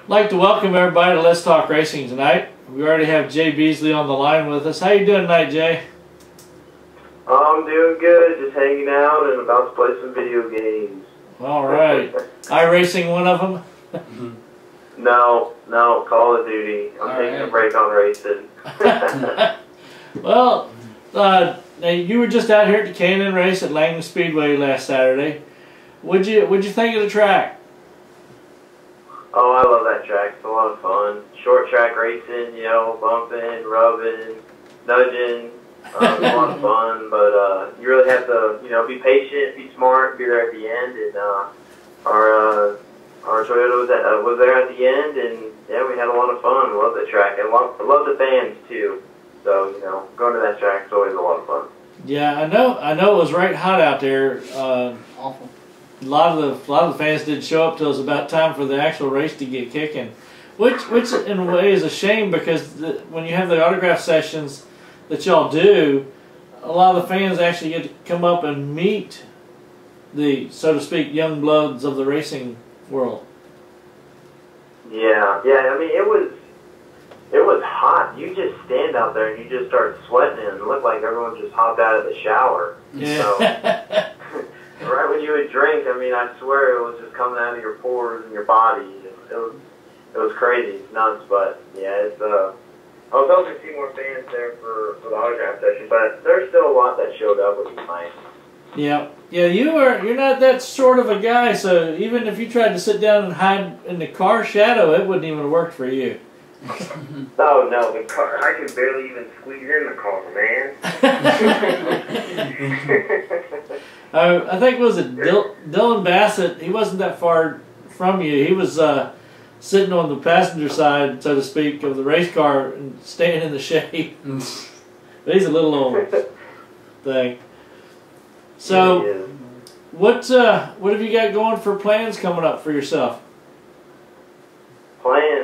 like to welcome everybody to Let's Talk Racing tonight. We already have Jay Beasley on the line with us. How you doing tonight, Jay? I'm doing good, just hanging out and about to play some video games. All right. iRacing one of them? No, Call of Duty. I'm taking a break on racing. Well, you were just out here at the K&N race at Langley Speedway last Saturday. What'd you think of the track? Oh, I love that track. It's a lot of fun. Short track racing, you know, bumping, rubbing, nudging. It's a lot of fun, but you really have to, you know, be patient, be smart, be there at the end. And our Toyota was there at the end, and yeah, we had a lot of fun. Love the track. I love the fans too. So, you know, going to that track is always a lot of fun. Yeah, I know it was right hot out there. Awful. A lot of the fans didn't show up till it was about time for the actual race to get kicking, which in a way is a shame, because when you have the autograph sessions that y'all do, a lot of the fans actually get to come up and meet the, so to speak, young bloods of the racing world. Yeah. I mean, it was hot. You just stand out there and you just start sweating, and it looked like everyone just hopped out of the shower. Yeah. So, right when you would drink, I mean, I swear it was just coming out of your pores and your body. It was crazy. It's nuts, but yeah, I was hoping to see more fans there for the autograph session, but there's still a lot that showed up, which was nice. Yeah, you're not that sort of a guy, so even if you tried to sit down and hide in the car shadow, it wouldn't even work for you. Oh no, the car! I can barely even squeeze in the car, man. I think it was Dylan Bassett. He wasn't that far from you. He was sitting on the passenger side, so to speak, of the race car and staying in the shade. But he's a little old thing. So, yeah, what have you got going for plans coming up for yourself? Plans.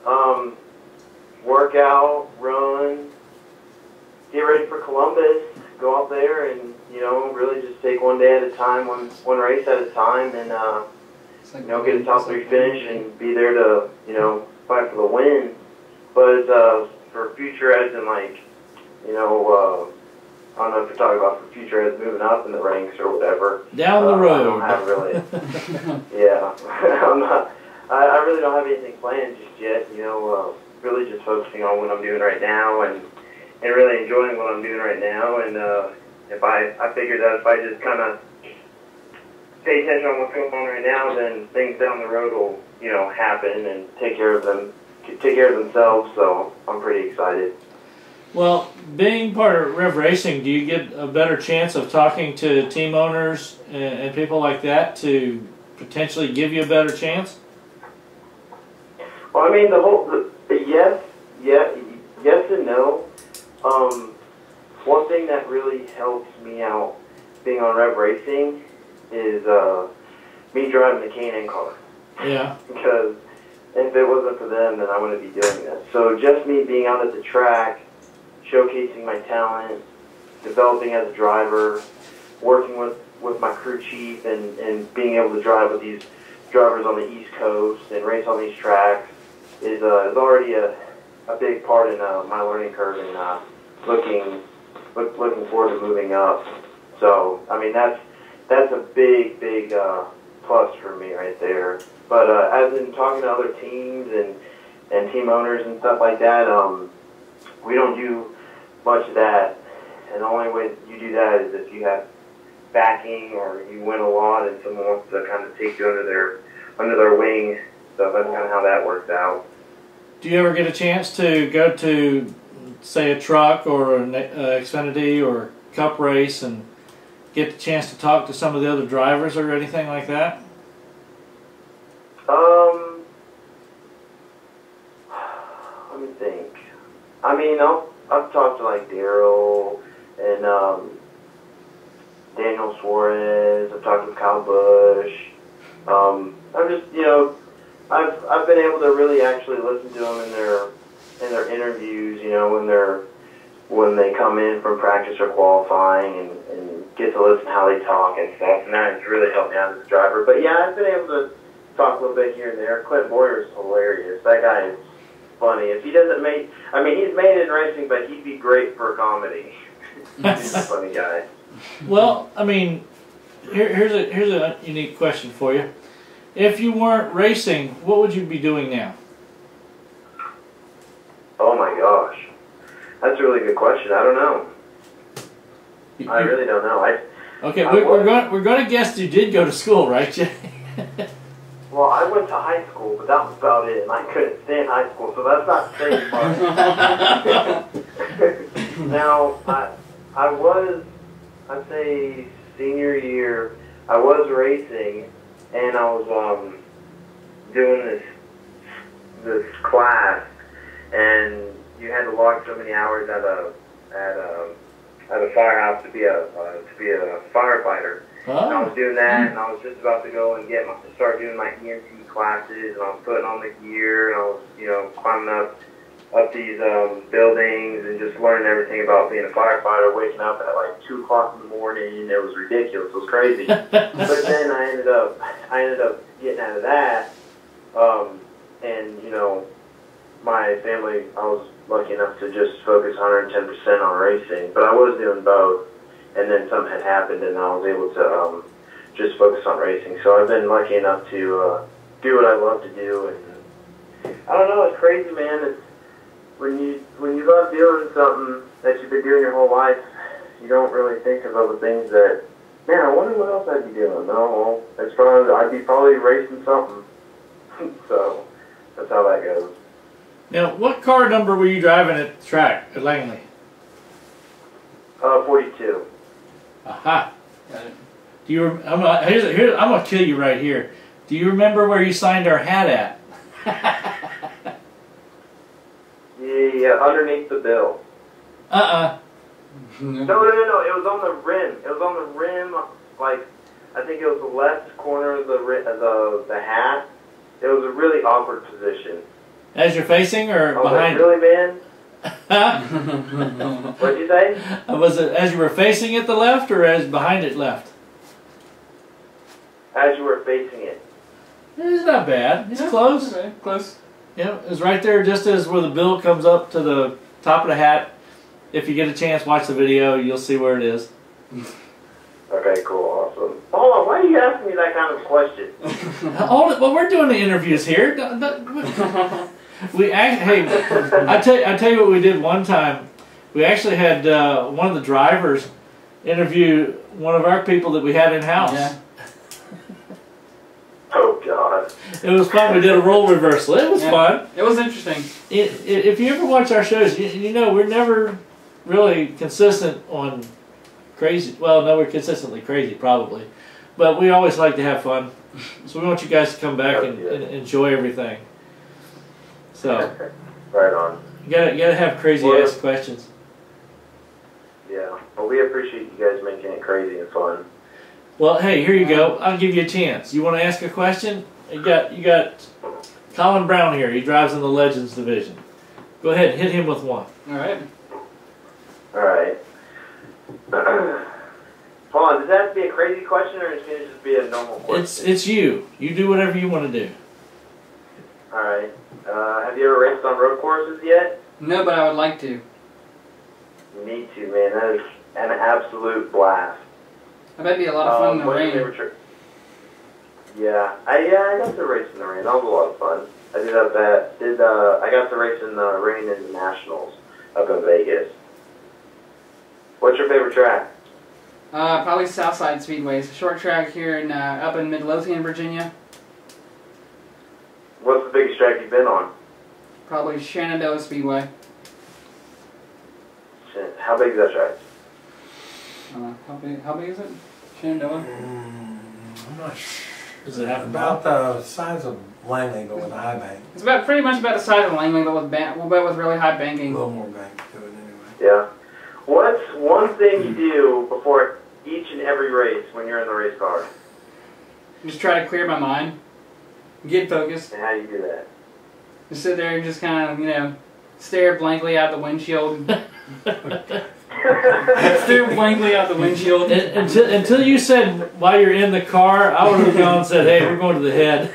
Work out, run, get ready for Columbus, go out there and, you know, really just take one day at a time, one race at a time, and, you know, get a top 3 finish and be there to, you know, fight for the win. But for future eds and, like, you know, I don't know if you're talking about for future eds moving up in the ranks or whatever. Down the road. I don't have really, yeah, I really don't have anything planned just yet, you know, really just focusing on what I'm doing right now and really enjoying what I'm doing right now. And I figured that if I just kind of pay attention on what's going on right now, then things down the road will, you know, happen and take care of themselves. So I'm pretty excited. Well, being part of Rev Racing, do you get a better chance of talking to team owners and people like that to potentially give you a better chance? Well, I mean, yes and no. One thing that really helps me out being on Rev Racing is me driving the K&N car. Yeah. Because if it wasn't for them, then I wouldn't be doing that. So just me being out at the track, showcasing my talent, developing as a driver, working with my crew chief, and being able to drive with these drivers on the East Coast and race on these tracks is already a big part in my learning curve and looking forward to moving up. So I mean that's a big plus for me right there. But as in talking to other teams and team owners and stuff like that, we don't do much of that. And the only way you do that is if you have backing or you win a lot and someone wants to kind of take you under their wing. So that's kind of how that works out. Do you ever get a chance to go to, say, a truck or an Xfinity or Cup race and get the chance to talk to some of the other drivers or anything like that? Let me think. I mean, I've talked to like Daryl and Daniel Suarez. I've talked with Kyle Busch. I'm just, you know, I've been able to really actually listen to them in their interviews, you know, when they come in from practice or qualifying and get to listen to how they talk and stuff, and that has really helped me out as a driver. But yeah, I've been able to talk a little bit here and there. Clint Boyer's hilarious. That guy is funny. If he doesn't make, I mean, he's made it in racing, but he'd be great for comedy. He's a funny guy. Well, I mean, here's a unique question for you. If you weren't racing, what would you be doing now? Oh my gosh, that's a really good question. I don't know. I really don't know. Okay, we're going to guess you did go to school, right, Jay? Well, I went to high school, but that was about it, and I couldn't stand high school, so that's not saying much. Now, I was, I'd say, senior year, I was racing, and I was doing this class, and you had to log so many hours at a firehouse to be a firefighter. Oh. And I was doing that, and I was just about to go and start doing my EMT classes, and I was putting on the gear, and I was, climbing up these buildings and just learning everything about being a firefighter, waking up at like 2 o'clock in the morning. It was ridiculous. It was crazy. But then I ended up getting out of that, and my family, I was lucky enough to just focus 110% on racing, but I was doing both. And then something had happened, and I was able to just focus on racing. So I've been lucky enough to do what I love to do, and I don't know. It's crazy, man. It's when you love doing something that you've been doing your whole life, you don't really think of other things that. Man, I wonder what else I'd be doing. No, well, I'd be probably racing something. So that's how that goes. Now, what car number were you driving at the track at Langley? 42. Aha. Got it. Do you? I'm gonna kill you right here. Do you remember where you signed our hat at? Yeah, underneath the bill. No. No. It was on the rim. It was on the rim, like I think it was the left corner of the hat. It was a really awkward position. As you're facing or behind? Really, man? What'd you say? Was it as you were facing it the left or as behind it left? As you were facing it. It's not bad. It's close. Okay, close. Yeah, it's right there just as where the bill comes up to the top of the hat. If you get a chance, watch the video. You'll see where it is. Okay, cool. Awesome. Hold on. Why are you asking me that kind of question? Well, we're doing the interviews here. Hey, I tell you what we did one time. We actually had one of the drivers interview one of our people that we had in house. Yeah. Oh God! It was fun. We did a role reversal. It was fun. It was interesting. If you ever watch our shows, you know we're never really consistent on crazy. Well, no, we're consistently crazy probably, but we always like to have fun. So we want you guys to come back and enjoy everything. So, right on. You gotta have crazy ass questions. Yeah. Well, we appreciate you guys making it crazy and fun. Well, hey, here you go. I'll give you a chance. You want to ask a question? You got Collin Brown here. He drives in the Legends division. Go ahead, hit him with one. All right. All right. Hold on. Does that have to be a crazy question, or is it going to just be a normal question? It's you. You do whatever you want to do. All right. Have you ever raced on road courses yet? No, but I would like to. You need to, man. That is an absolute blast. I bet it'd be a lot of fun in the rain. I got to race in the rain. That was a lot of fun. I I got to race in the rain in the Nationals up in Vegas. What's your favorite track? Probably Southside Speedway. It's a short track here in up in Midlothian, Virginia. What's the biggest track you've been on? Probably Shenandoah Speedway. How big is that track? How big is it? Shenandoah? I'm not sure. Does it have About the size of Langley, but with a high bank. It's pretty much about the size of Langley, but with really high banking. A little more bank to it anyway. Yeah. What's one thing you do before each and every race when you're in the race car? Just try to clear my mind. Get focused. And how do you do that? Just sit there and just kind of, stare blankly out the windshield. Stare blankly out the windshield. Until you said while you're in the car, I would have gone and said, "Hey, we're going to the head."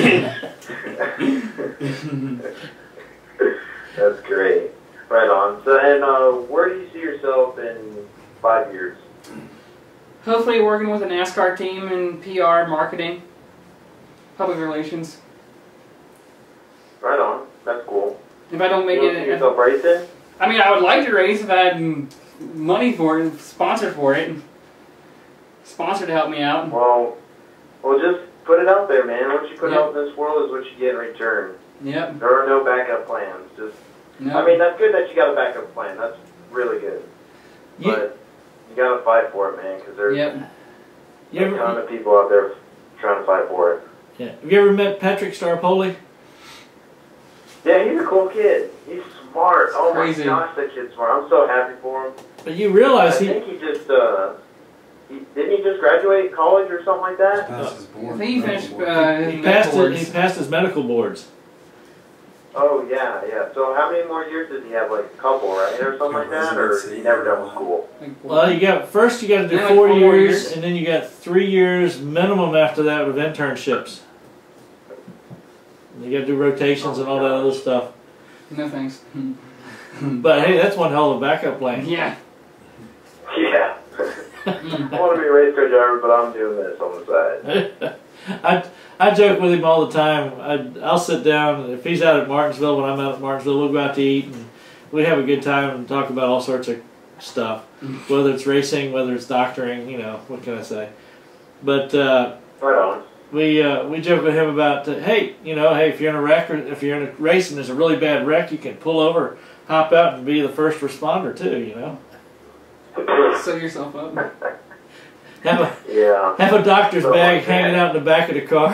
That's great. Right on. So, and where do you see yourself in 5 years? Hopefully working with a NASCAR team in PR, marketing, public relations. Right on. That's cool. If I don't make You see yourself racing? I mean, I would like to race if I had money for it, sponsor for it, sponsor to help me out. Well, just put it out there, man. What you put out in this world is what you get in return. Yep. There are no backup plans. No. I mean, that's good that you got a backup plan. That's really good. But you got to fight for it, man, because there's a ton of people out there trying to fight for it. Yeah. Have you ever met Patrick Starpoli? Yeah, he's a cool kid. He's smart. Oh crazy. My gosh, that kid's smart. I'm so happy for him. But you realize I think he just didn't he just graduate college or something like that? I think he finished. He passed his medical boards. Oh yeah. So how many more years does he have? Like a couple, right, or something like that, or he never done with school? Well, you got to do like 4 4 years, and then you got 3 years minimum after that with internships. You got to do rotations and all that other stuff. No thanks. But hey, that's one hell of a backup plan. Yeah. Yeah. I want to be a race car driver, but I'm doing this on the side. I joke with him all the time. I'll sit down, if he's out at Martinsville, when I'm out at Martinsville, we'll go out to eat, and we have a good time and talk about all sorts of stuff. Whether it's racing, whether it's doctoring, what can I say? But right on. we joke with him about, hey, if you're in a wreck or if you're in a race and there's a really bad wreck, you can pull over, hop out, and be the first responder too, Sew yourself up. Have a doctor's bag hanging out in the back of the car.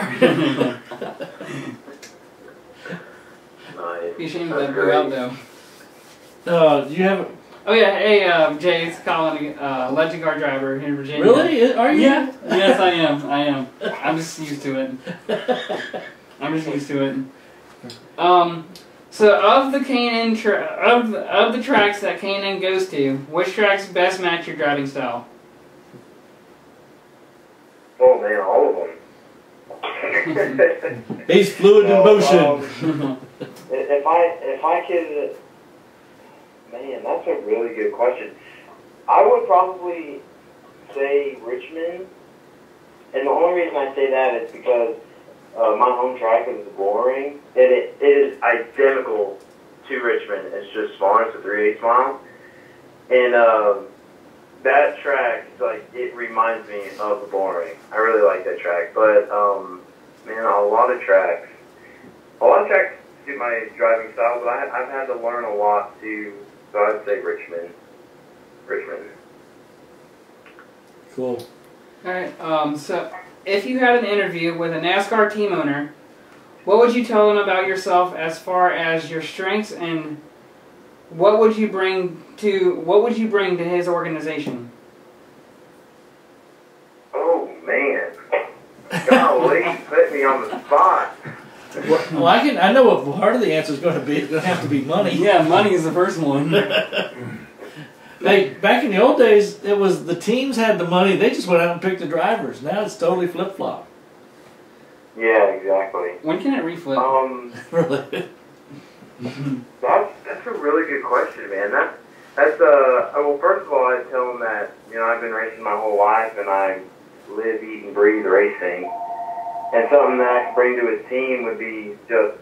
Nice. Be ashamed of that blue out though. Do you have? Oh yeah, hey Jay, it's Collin, legend car driver here in Virginia. Really? Are you? Yeah. Yes, I am. I'm just used to it. So of the K&N of the tracks that K&N goes to, which tracks best match your driving style? Oh man, all of them. He's fluid in motion. If I could, man, that's a really good question. I would probably say Richmond, and the only reason I say that is because my home track is the Gaulding, and it is identical to Richmond. It's just smaller. It's a 3/8 mile, and that track, it reminds me of the Gaulding. I really like that track, but man, a lot of tracks suit my driving style, but I've had to learn a lot too. So I'd say Richmond. Cool. All right. So if you had an interview with a NASCAR team owner, what would you tell them about yourself as far as your strengths, and what would you bring to his organization? Oh man, golly, you put me on the spot. Well, I know what part of the answer is going to be. It's going to have to be money. Yeah, money is the first one. Hey, back in the old days, it was the teams had the money. They just went out and picked the drivers. Now it's totally flip-flop. Yeah, exactly. When can it reflip? Really? That's a really good question, man. That's well, first of all, I'd tell them that I've been racing my whole life, and I live, eat, and breathe racing. And something that I could bring to his team would be just,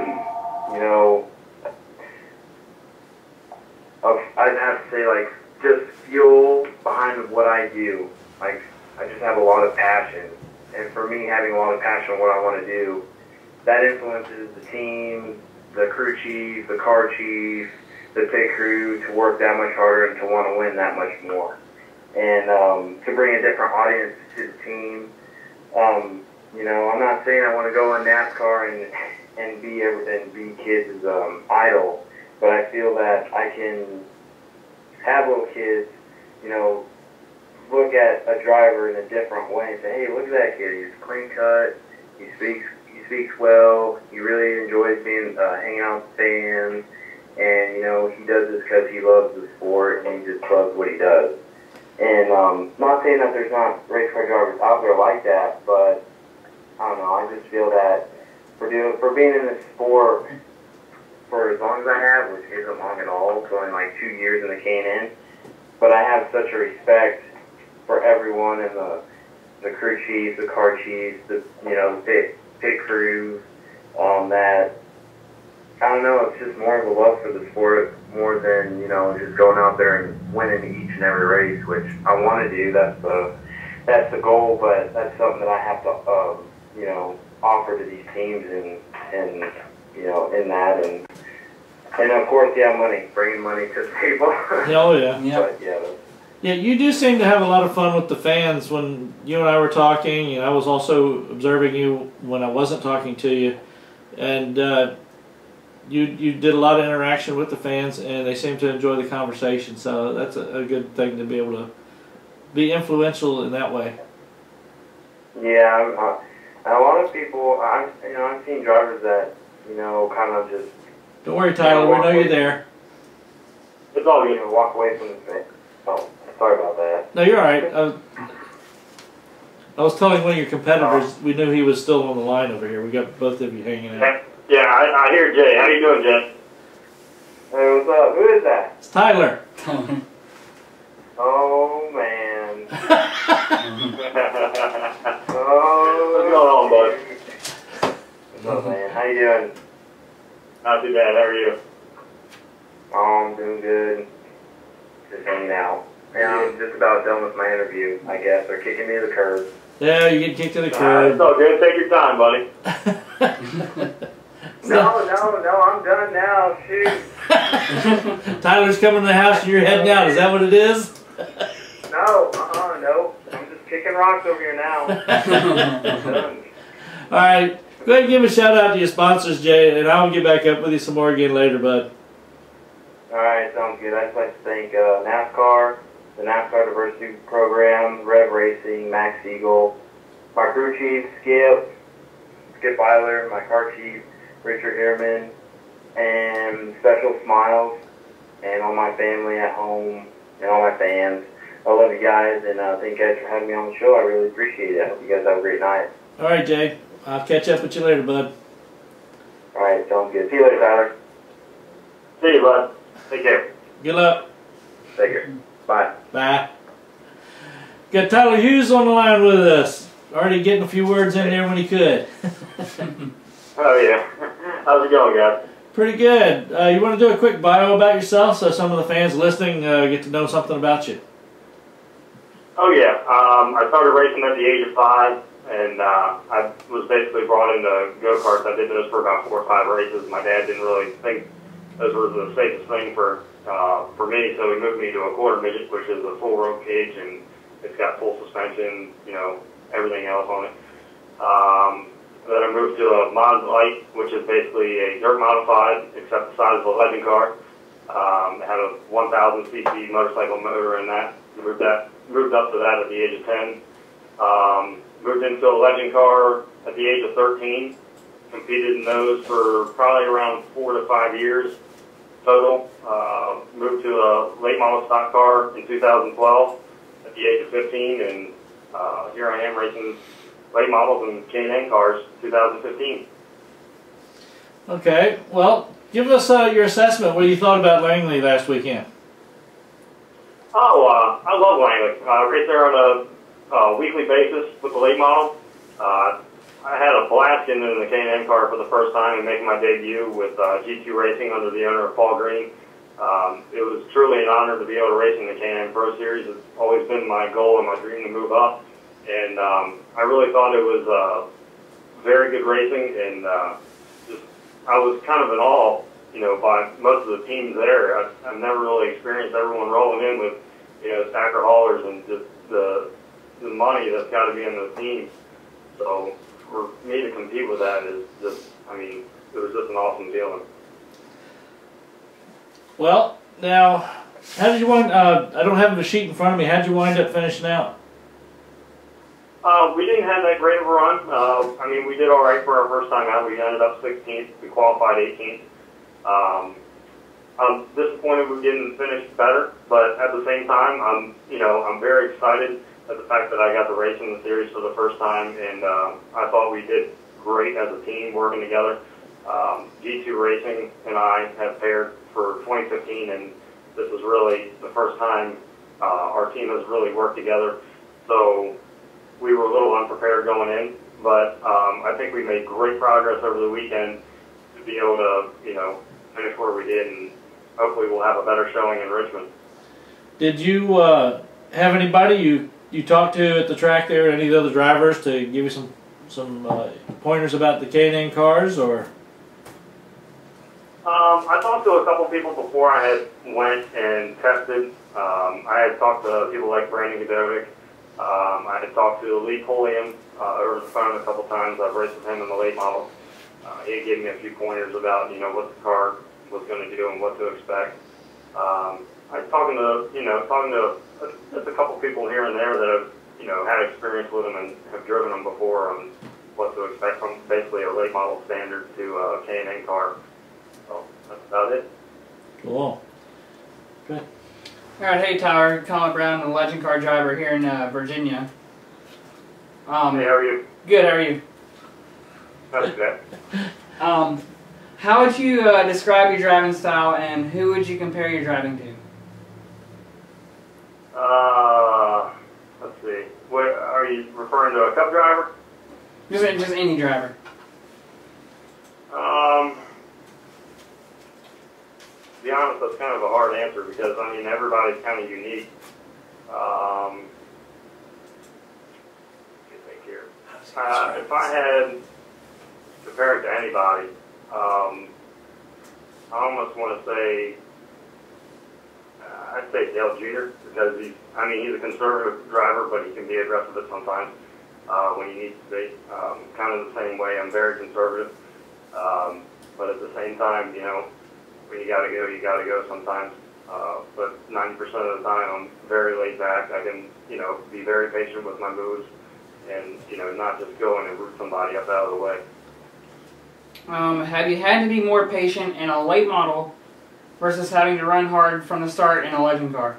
I'd have to say, just fuel behind what I do. I just have a lot of passion. And for me, having a lot of passion on what I want to do, that influences the team, the crew chief, the car chief, the pit crew to work that much harder and to want to win that much more. And to bring a different audience to the team. I'm not saying I want to go in NASCAR and be kids' idol, but I feel that I can have little kids, look at a driver in a different way and say, hey, look at that kid. He's clean cut. He speaks well. He really enjoys hanging out with fans. And, he does this because he loves the sport and he just loves what he does. And not saying that there's not race car drivers out there like that, but I don't know, I just feel that for being in this sport for as long as I have, which isn't long at all, it's only like 2 years in the K&N, but I have such a respect for everyone in the crew chiefs, the car chiefs, the pit crews, that I don't know, it's just more of a love for the sport more than, just going out there and winning each and every race, which I want to do. That's the goal, but that's something that I have to, offer to these teams and in that. And of course, money, bringing money to the table. Oh, yeah. But, yeah, you do seem to have a lot of fun with the fans. When you and I were talking, and I was also observing you when I wasn't talking to you, and you did a lot of interaction with the fans, and they seem to enjoy the conversation. So that's a good thing to be able to be influential in that way. Yeah, a lot of people. I've seen drivers that kind of just. Don't worry, Tyler. We know you're there. It's all walk away from the thing. Oh, sorry about that. No, you're all right. I was telling one of your competitors we knew he was still on the line over here. We got both of you hanging out. Yeah, I hear Jay. How you doing, Jay? Hey, what's up? Who is that? It's Tyler. Oh, man. What's going on, bud? What's up, man? How you doing? Not too bad. How are you? Oh, I'm doing good. Just hanging out. Yeah, I'm just about done with my interview, I guess. They're kicking me to the curb. Yeah, you get kicked to the curb. It's all good. Take your time, buddy. No, I'm done now. Shoot. Tyler's coming to the house and you're heading out. Is that what it is? No, no. I'm just kicking rocks over here now. I'm done. All right. Go ahead and give a shout out to your sponsors, Jay, and I'll get back up with you some more again later, bud. All right, sounds good. I'd just like to thank NASCAR, the NASCAR Diversity Program, Rev Racing, Max Eagle, my crew chief, Skip Eiler, my car chief, Richard Ehrman, and Special Smiles, and all my family at home, and all my fans. I love you guys, and thank you guys for having me on the show. I really appreciate it. I hope you guys have a great night. All right, Jay. I'll catch up with you later, bud. All right, sounds good. See you later, Tyler. See you, bud. Take care. Good luck. Take care. Bye. Bye. Got Tyler Hughes on the line with us. Already getting a few words in there when he could. Oh, yeah. How's it going, guys? Pretty good. You want to do a quick bio about yourself so some of the fans listening get to know something about you? Oh, yeah. I started racing at the age of 5, and I was basically brought into go-karts. I did those for about 4 or 5 races. My dad didn't really think those were the safest thing for me, so he moved me to a quarter midget, which is a full rope cage, and it's got full suspension, everything else on it. Then I moved to a Mod Light, which is basically a dirt modified, except the size of a legend car. It had a 1,000 cc motorcycle motor in that. Moved up to that at the age of 10. Moved into a legend car at the age of 13. Competed in those for probably around 4 to 5 years total. Moved to a late model stock car in 2012 at the age of 15, and here I am racing late models and K&N cars 2015. Okay, well, give us your assessment. What you thought about Langley last weekend? Oh, I love Langley. I race there on a weekly basis with the late model. I had a blast getting in the K&N car for the first time and making my debut with G2 Racing under the owner of Paul Green. It was truly an honor to be able to race in the K&N Pro Series. It's always been my goal and my dream to move up. And I really thought it was very good racing, and I was kind of in awe, by most of the teams there. I've never really experienced everyone rolling in with, stacker haulers and just the money that's got to be in those teams. So for me to compete with that is just, it was just an awesome feeling. Well, now, how did you wind? I don't have the sheet in front of me. How did you wind up finishing out? We didn't have that great of a run. We did all right for our first time out. We ended up 16th. We qualified 18th. I'm disappointed we didn't finish better, but at the same time, I'm very excited at the fact that I got to race in the series for the first time, and I thought we did great as a team working together. G2 Racing and I have paired for 2015, and this is really the first time our team has really worked together. So we were a little unprepared going in, but I think we made great progress over the weekend to be able to, finish where we did, and hopefully we'll have a better showing in Richmond. Did you have anybody you talked to at the track there, any of the other drivers, to give you some pointers about the K&N cars, or? I talked to a couple people before I had went and tested. I had talked to people like Brandon Godovic. I had talked to Lee Pulliam over the phone a couple times. I've raced with him in the late model. He gave me a few pointers about what the car was going to do and what to expect. I was talking to just a couple people here and there that have had experience with them and have driven them before on what to expect from basically a late model standard to a K&N car. So that's about it. Cool. Good. All right, hey Tyler, Collin Brown, the legend car driver here in Virginia. Hey, how are you? Good. How are you? That's good. How would you describe your driving style, and who would you compare your driving to? Let's see. What are you referring to? A Cup driver? Just any driver. To be honest, that's kind of a hard answer because everybody's kind of unique. Let me think here. If I had to compare it to anybody, I almost want to say I'd say Dale Jr. because he's a conservative driver, but he can be aggressive at sometimes when he needs to be. Kind of the same way. I'm very conservative, but at the same time, when you got to go sometimes. But 90% of the time, I'm very laid back. I can, be very patient with my moves, and not just go in and root somebody up out of the way. Have you had to be more patient in a late model versus having to run hard from the start in a legend car?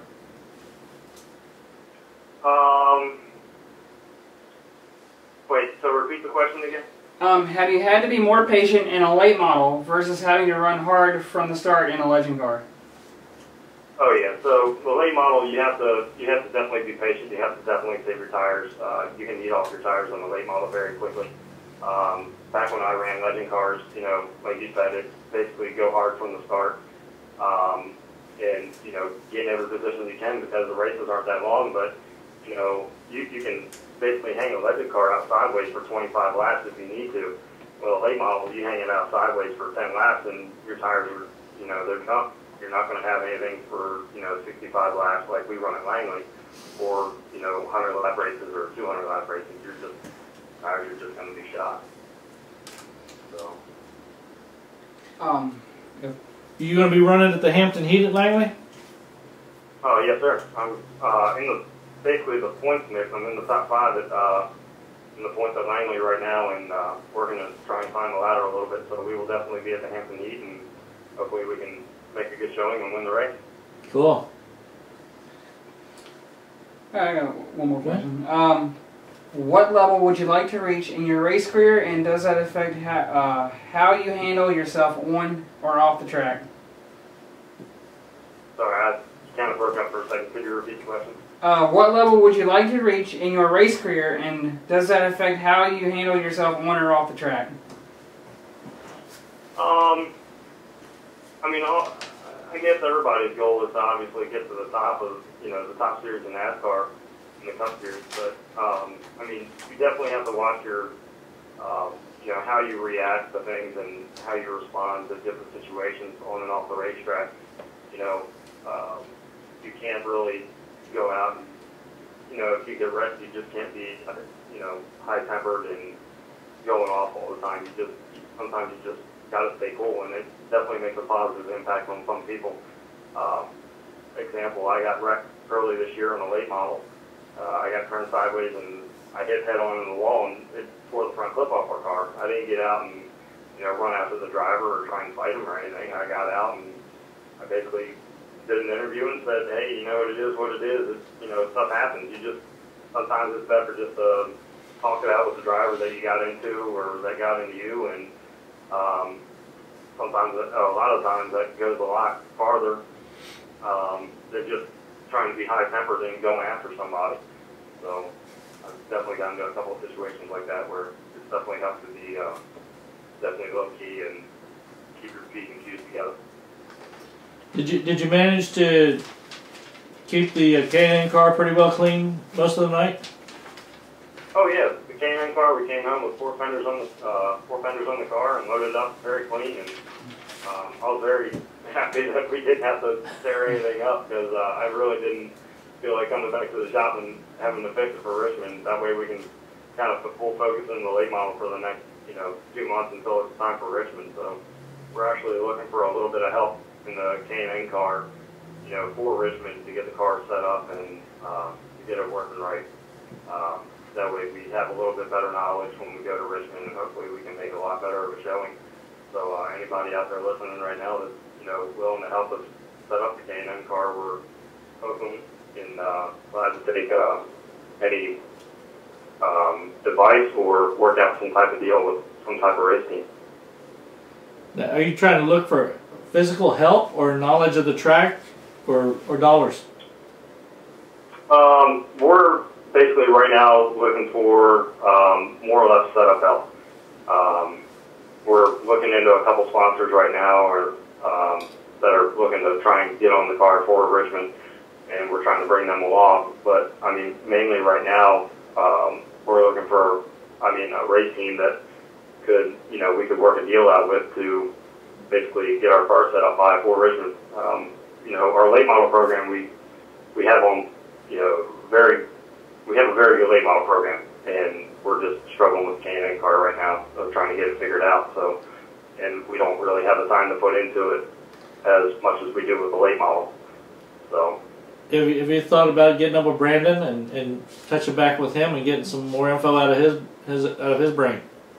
Wait, so repeat the question again? Have you had to be more patient in a late model versus having to run hard from the start in a legend car? Oh yeah, so the late model, you have to definitely be patient. You have to definitely save your tires. You can eat off your tires on the late model very quickly. Back when I ran legend cars, like you said, it's basically go hard from the start, and get in every position you can because the races aren't that long. But you can basically hang a legend car out sideways for 25 laps if you need to. Well, a late model, you hang it out sideways for 10 laps, and your tires are, they're tough. You're not going to have anything for 65 laps like we run at Langley, or 100 lap races or 200 lap races. Tires are just going to be shot. So. You going to be running at the Hampton Heat at Langley? Oh yes, sir. I'm in basically the points mix. I'm in the top 5 in the points at Langley right now, and we're going to try and climb the ladder a little bit. So we will definitely be at the Hampton Heat, and hopefully we can make a good showing and win the race. Cool. I got one more question. What level would you like to reach in your race career, and does that affect how you handle yourself on or off the track? Sorry, I kind of broke up for a second. Could you repeat the question? What level would you like to reach in your race career, and does that affect how you handle yourself on or off the track? I guess everybody's goal is to obviously get to the top of, the top series in NASCAR in the Cup Series. But, you definitely have to watch your, how you react to things and how you respond to different situations on and off the racetrack. You can't really go out and, if you get wrecked, you just can't be, high-tempered and going off all the time. Sometimes you just got to stay cool, and it definitely makes a positive impact on some people. Example, I got wrecked early this year on a late model. I got turned sideways and I hit head on in the wall, and it tore the front clip off our car. I didn't get out and run after the driver or try and fight him or anything. I got out and I basically did an interview and said, hey, it is what it is. Stuff happens. Sometimes it's better just to talk it out with the driver that you got into or that got into you, and sometimes, a lot of times, that goes a lot farther than just trying to be high-tempered and going after somebody. So I've definitely gotten into a couple of situations like that where it's definitely helps to be definitely low-key and keep your P's and Q's together. Did you manage to keep the K&N car pretty well clean most of the night? Oh yeah, the K&N car. We came home with four fenders on the car and loaded it up very clean. And I was very happy that we didn't have to tear anything up because I really didn't feel like coming back to the shop and having to fix it for Richmond. That way we can kind of put full focus on the late model for the next 2 months until it's time for Richmond. So we're actually looking for a little bit of help in the K&N car, for Richmond to get the car set up and to get it working right. That way we have a little bit better knowledge when we go to Richmond, and hopefully we can make a lot better of a showing. So anybody out there listening right now that's willing to help us set up the K&N car, we're open and glad to take any device or work out some type of deal with some type of race team. Now, are you trying to look for physical help or knowledge of the track or dollars? We're basically right now looking for more or less setup help. We're looking into a couple sponsors right now that are looking to try and get on the car for Richmond, and we're trying to bring them along. But I mean, mainly right now, we're looking for a race team that could we could work a deal out with to basically get our car set up for Richmond. Our late model program, we have on we have a very good late model program, and we're just struggling with the K&N car right now, so trying to get it figured out. So, and we don't really have the time to put into it as much as we do with the late model. So, have you thought about getting up with Brandon and touching back with him and getting some more info out of his brain?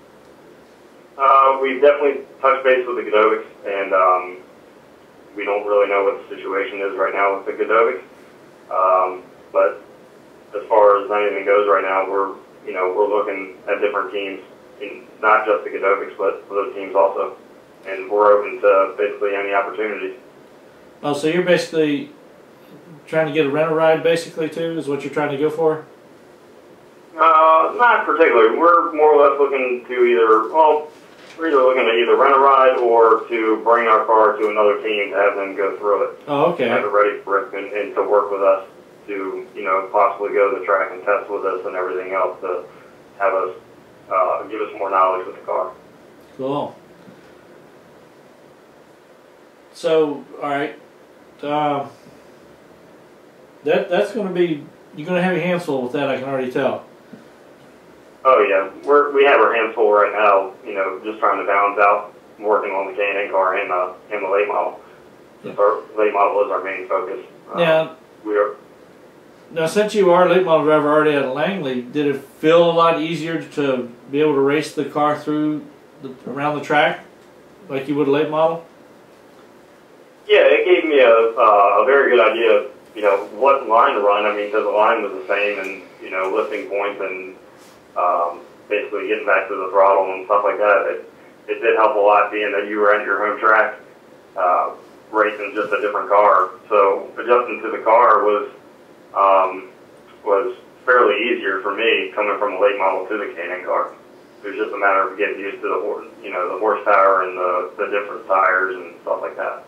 We've definitely touched base with the Gauldings, and we don't really know what the situation is right now with the Gauldings. But as far as anything goes right now, we're looking at different teams, not just the Gauldings, but other teams also, and we're open to basically any opportunities. Oh, so you're basically trying to get a rental ride, basically, too, is what you're trying to go for? Not particularly. We're more or less looking to we're either looking to either rent a ride or to bring our car to another team to have them go through it. Oh, okay. Have it ready for Richmond and to work with us to, possibly go to the track and test with us and everything else to have us, give us more knowledge with the car. Cool. So, all right. That's going to be, you're going to have your hands full with that, I can already tell. Oh yeah, we have our hands full right now. Just trying to balance out working on the K&N car and the late model. Yeah. Our late model is our main focus. Now, since you are a late model driver already at Langley, did it feel a lot easier to be able to race the car around the track like you would a late model? Yeah, it gave me a very good idea. What line to run. I mean, because the line was the same, and lifting points and basically getting back to the throttle and stuff like that. It did help a lot being that you were at your home track, racing just a different car. So adjusting to the car was fairly easier for me coming from a late model to the K&N car. It was just a matter of getting used to the horsepower and the different tires and stuff like that.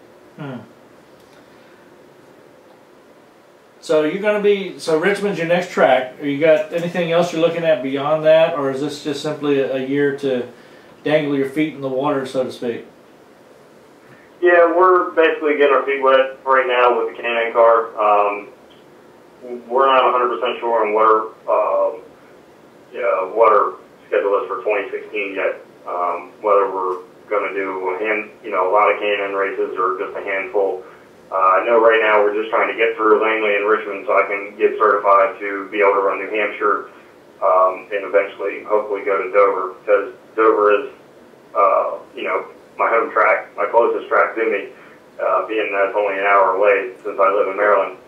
So you're going to be, Richmond's your next track. You got anything else you're looking at beyond that, or is this just simply a year to dangle your feet in the water, so to speak? Yeah, we're basically getting our feet wet right now with the K&N car. We're not 100% sure on what our schedule is for 2016 yet. Whether we're going to do a lot of K&N races or just a handful. I know right now we're just trying to get through Langley and Richmond so I can get certified to be able to run New Hampshire and eventually, hopefully, go to Dover, because Dover is, my home track, my closest track to me. being that it's only an hour away since I live in Maryland.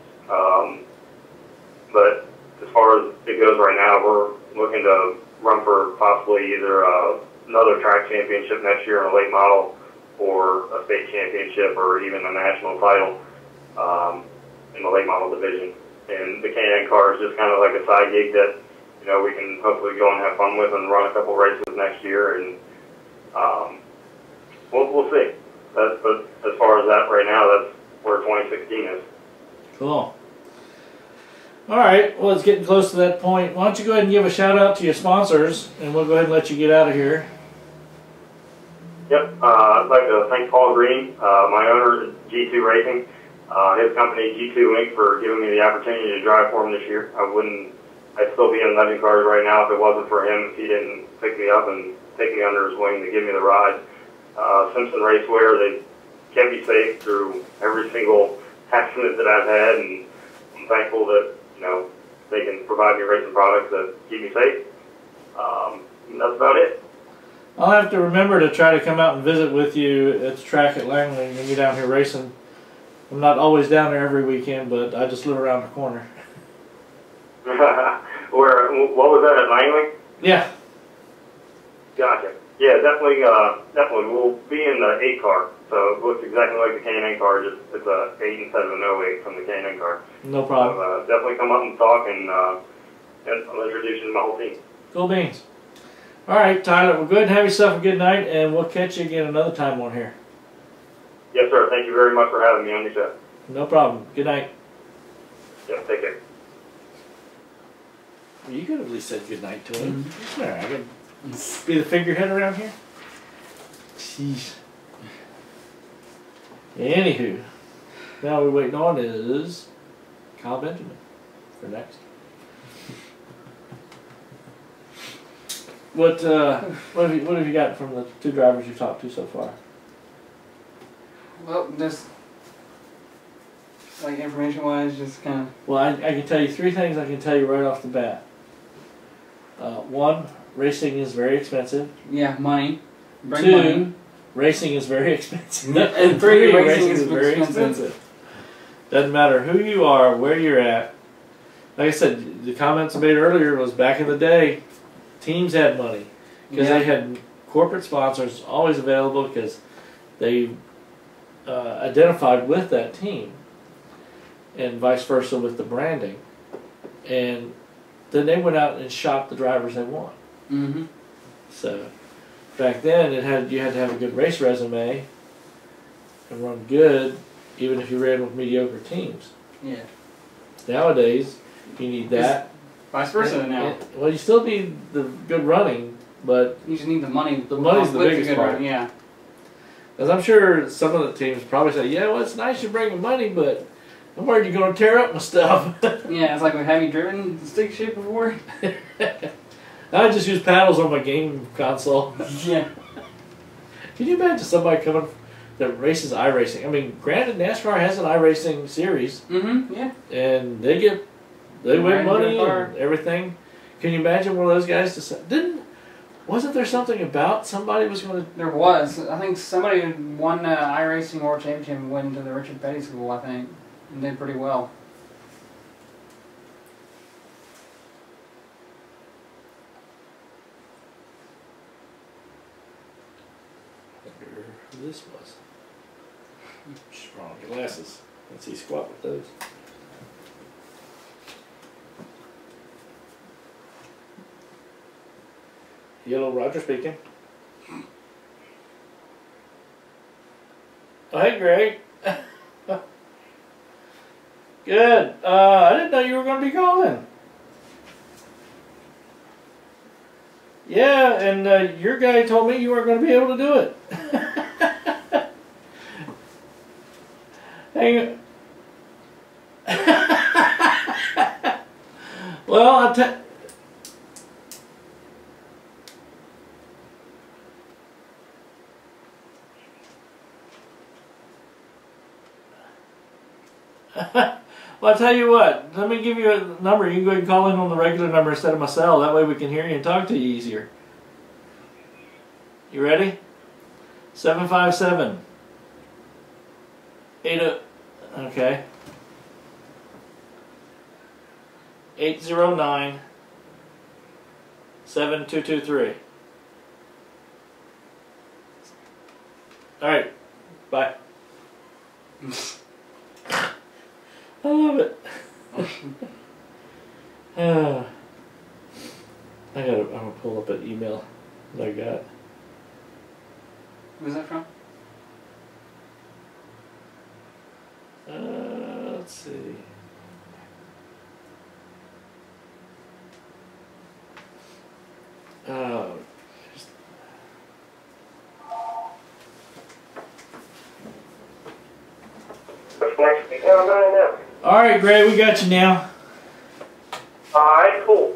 But as far as it goes right now, we're looking to run for possibly either another track championship next year in a late model, or a state championship, or even a national title in the late model division. And the K&N car is just kind of like a side gig that, you know, we can hopefully go and have fun with and run a couple races next year, and we'll see. But as far as that right now, that's where 2016 is. Cool. All right, well, it's getting close to that point. Why don't you go ahead and give a shout out to your sponsors, and we'll go ahead and let you get out of here. Yep, I'd like to thank Paul Green, my owner at G2 Racing, his company G2 Inc. for giving me the opportunity to drive for him this year. I'd still be in Legend Cars right now if it wasn't for him, if he didn't pick me up and take me under his wing to give me the ride. Simpson Racewear, they kept me safe through every single accident that I've had, and I'm thankful that, you know, they can provide me racing products that keep me safe. And that's about it. I'll have to remember to try to come out and visit with you at the track at Langley when you're down here racing. I'm not always down there every weekend, but I just live around the corner. What was that, at Langley? Yeah. Gotcha. Yeah, definitely. We'll be in the 8 car, so it looks exactly like the K&N car. Just it's a 8 instead of an 08 from the K&N car. No problem. So, definitely come up and talk, and I'll introduce you to my whole team. Cool beans. All right, Tyler. Well, go ahead and have yourself a good night, and we'll catch you again another time on here. Yes, sir. Thank you very much for having me on your show. No problem. Good night. Yeah, take care. Well, you could have at least said good night to him. All right, I could be the figurehead around here. Jeez. Anywho, now we're waiting on is Kyle Benjamin for next. What have you got from the two drivers you've talked to so far? Well, just like information-wise, just kind of. Well, I can tell you 3 things I can tell you right off the bat. 1, racing is very expensive. Yeah, money. Bring 2, money. Racing is very expensive. And 3, racing is very expensive. Doesn't matter who you are, where you're at. Like I said, the comments I made earlier was back in the day, teams had money because they had corporate sponsors always available because they identified with that team, and vice versa with the branding. And then they went out and shot the drivers they want. Mm-hmm. So back then, you had to have a good race resume and run good, even if you ran with mediocre teams. Yeah. Nowadays, you need that. Vice versa now. Well, you still need the good running, but You just need the money. the money's the biggest part. Run, yeah. Because I'm sure some of the teams probably say, yeah, well, it's nice you're bringing money, but I'm worried you're going to tear up my stuff. Yeah, it's like, have you driven the stick shift before? I just use paddles on my game console. Yeah. Can you imagine somebody coming that races iRacing? I mean, granted, NASCAR has an iRacing series. Mm-hmm, yeah. And they win money and everything. Can you imagine one of those guys wasn't there something about somebody was going to... There was. I think somebody won iRacing World Championship and went to the Richard Petty School, I think, and did pretty well. I wonder who this was. Strong glasses. Let's see, squat with those. Yellow Roger speaking. Oh, hey, Greg. Good. I didn't know you were going to be calling. Yeah, and your guy told me you weren't going to be able to do it. Hang on. Well, I'll tell... Well, I'll tell you what. Let me give you a number. You can go ahead and call in on the regular number instead of my cell. That way we can hear you and talk to you easier. You ready? 757 Okay. 809 7223. All right. Bye. I love it. I'm gonna pull up an email that I got. Where's that from? Let's see. Oh. Next week. No, I'm not in there. All right, Gray, we got you now. All right, cool.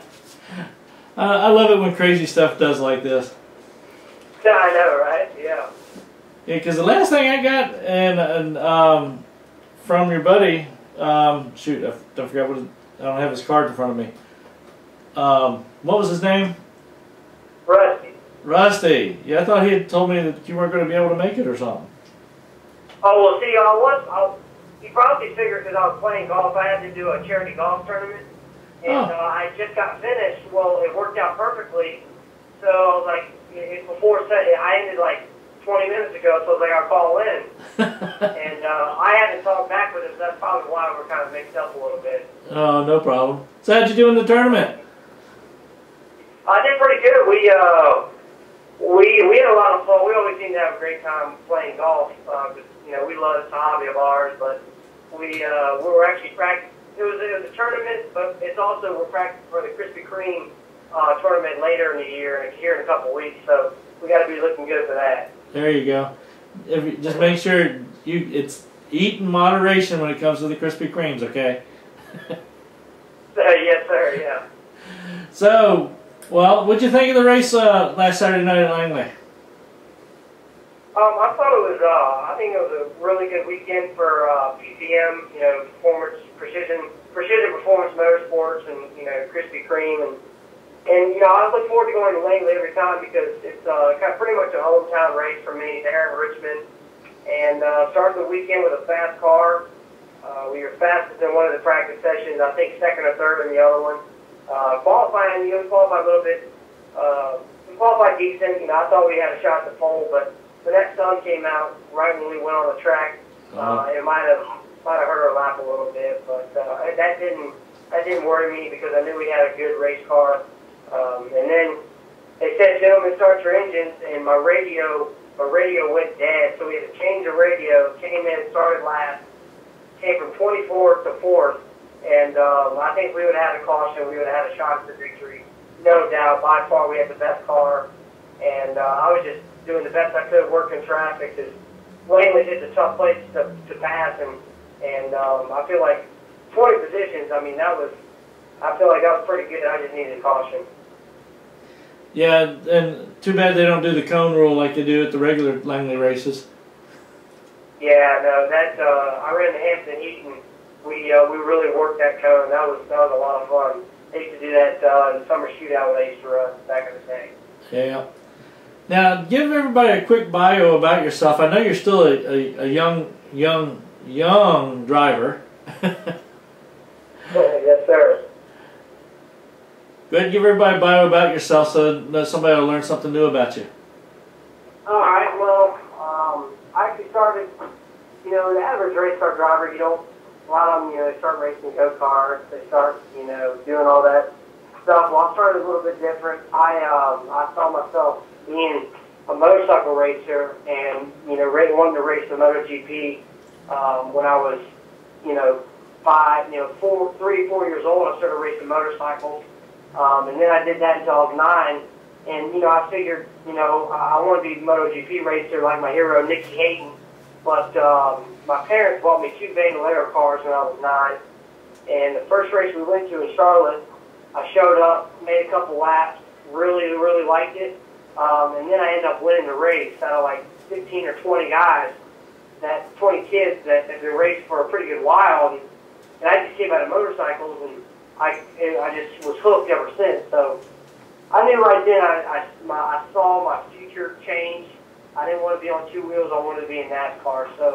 I love it when crazy stuff does like this. Yeah, I know, right? Yeah. Yeah, because the last thing I got and from your buddy, shoot, I don't forget what I don't have his card in front of me. What was his name? Rusty. Rusty. Yeah, I thought he had told me that you weren't going to be able to make it or something. Oh, well, see, he probably figured that I was playing golf. I had to do a charity golf tournament, and I just got finished. Well, it worked out perfectly. So I was like, I ended like 20 minutes ago, so I was like, I'll call in. And I hadn't talked back with him, so that's probably why we're kind of mixed up a little bit. Oh, no problem. So how'd you do in the tournament? I did pretty good. We had a lot of fun. We always seem to have a great time playing golf. We love it. It's a hobby of ours, but we were actually practicing. It was a tournament, but it's also we're practicing for the Krispy Kreme tournament later in the year, and here in a couple of weeks. So we got to be looking good for that. There you go. Just make sure it's eat in moderation when it comes to the Krispy Kremes, okay? Yes, sir. Yeah. So, well, what'd you think of the race last Saturday night at Langley? I thought it was. I think it was a really good weekend for PPM. Performance precision performance motorsports, and Krispy Kreme, and I look forward to going to Langley every time because it's kind of pretty much a hometown race for me there in Richmond. And started the weekend with a fast car. We were fastest in one of the practice sessions. I think second or third in the other one. Qualifying, we qualified a little bit. We qualified decent. I thought we had a shot at the pole, but the next sun came out right when we went on the track. It might have hurt our lap a little bit, but that didn't worry me because I knew we had a good race car. And then they said, "Gentlemen, start your engines," and my radio went dead, so we had to change the radio. Came in, started last, came from 24th to 4th, and I think we would have had a caution. We would have had a shot at the victory, no doubt. By far, we had the best car, and I was just doing the best I could, working traffic. Because Langley's just a tough place to pass, and I feel like 20 positions. I feel like that was pretty good. I just needed a caution. Yeah, and too bad they don't do the cone rule like they do at the regular Langley races. Yeah, no, I ran the Hampton Heat, and we really worked that cone. That was a lot of fun. I used to do that in the summer shootout when I used to run back in the day. Yeah. Now, give everybody a quick bio about yourself. I know you're still a young driver. Yes, sir. Go ahead and give everybody a bio about yourself so that somebody will learn something new about you. All right, well, I actually started, the average race car driver, a lot of them, they start racing go-karts, they start, doing all that stuff. Well, I started a little bit different. I saw myself being a motorcycle racer and, wanting to race the MotoGP when I was, 4 years old. I started racing motorcycles. And then I did that until I was 9. And, I figured, I want to be a MotoGP racer like my hero, Nicky Hayden. But my parents bought me 2 Bandolero cars when I was 9. And the first race we went to in Charlotte, I showed up, made a couple laps, really, really liked it. And then I ended up winning the race out of like 15 or 20 guys, 20 kids that had been racing for a pretty good while. And I just came out of motorcycles, and I just was hooked ever since. So I knew right then I saw my future change. I didn't want to be on 2 wheels. I wanted to be in NASCAR. So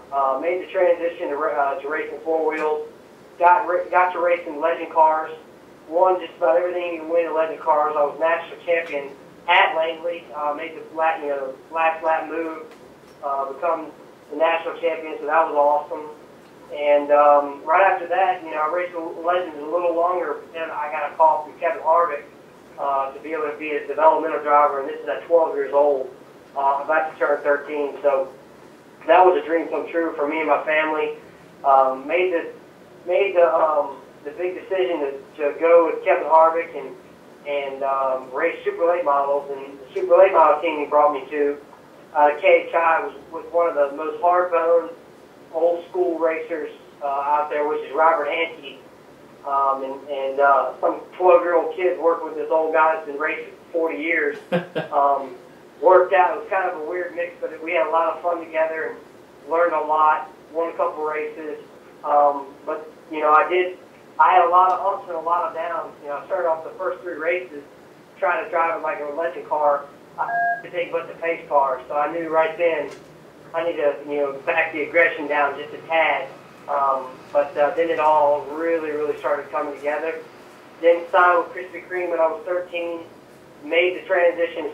Made the transition to racing four wheels. Got to racing legend cars. Won just about everything you can win in legend cars. I was national champion at Langley. Made the last lap move, become the national champion. So that was awesome. And right after that, I raced legends a little longer. But then I got a call from Kevin Harvick to be able to be a developmental driver, and this is at 12 years old, about to turn 13. So that was a dream come true for me and my family. Made the big decision to go with Kevin Harvick and race super late models. And the super late model team he brought me to, KHI, was one of the most hard-boned, old-school racers out there, which is Robert Hankey. And some 12-year-old kids working with this old guy that's been racing for 40 years. Worked out. It was kind of a weird mix, but we had a lot of fun together and learned a lot. Won a couple races. But I had a lot of ups and a lot of downs. I started off the first 3 races trying to drive it like a legend car. I didn't take but the pace car, so I knew right then I need to back the aggression down just a tad. But then it all really, really started coming together. Then signed with Krispy Kreme when I was 13. Made the transition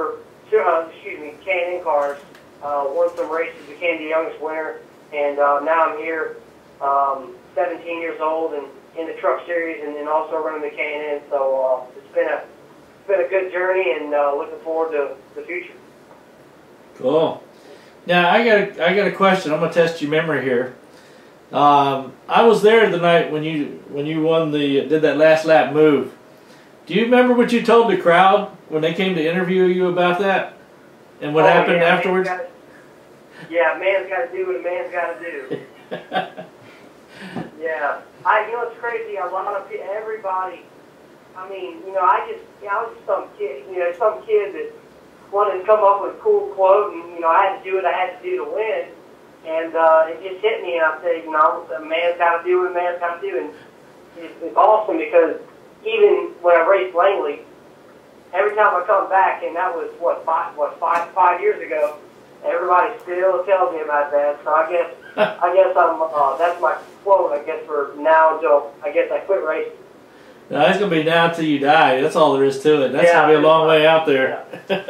K&N cars. Won some races, became the youngest winner, and now I'm here, 17 years old, and in the truck series, and then also running the K&N. So it's been a good journey, and looking forward to the future. Cool. Now I got a question. I'm gonna test your memory here. I was there the night when you won did that last lap move. Do you remember what you told the crowd when they came to interview you about that, and what happened afterwards? Man's got to do what a man's got to do. Yeah, it's crazy. A lot of everybody. I was just some kid. Some kid that wanted to come up with a cool quote, and I had to do what I had to do to win. And it just hit me, and I said, a man's got to do what a man's got to do. And it's awesome because even when I raced Langley, every time I come back, and that was five years ago, everybody still tells me about that. So I guess I'm that's my quote. I guess for now until I quit racing. No, it's gonna be now until you die. That's all there is to it. That's gonna be a long way out there.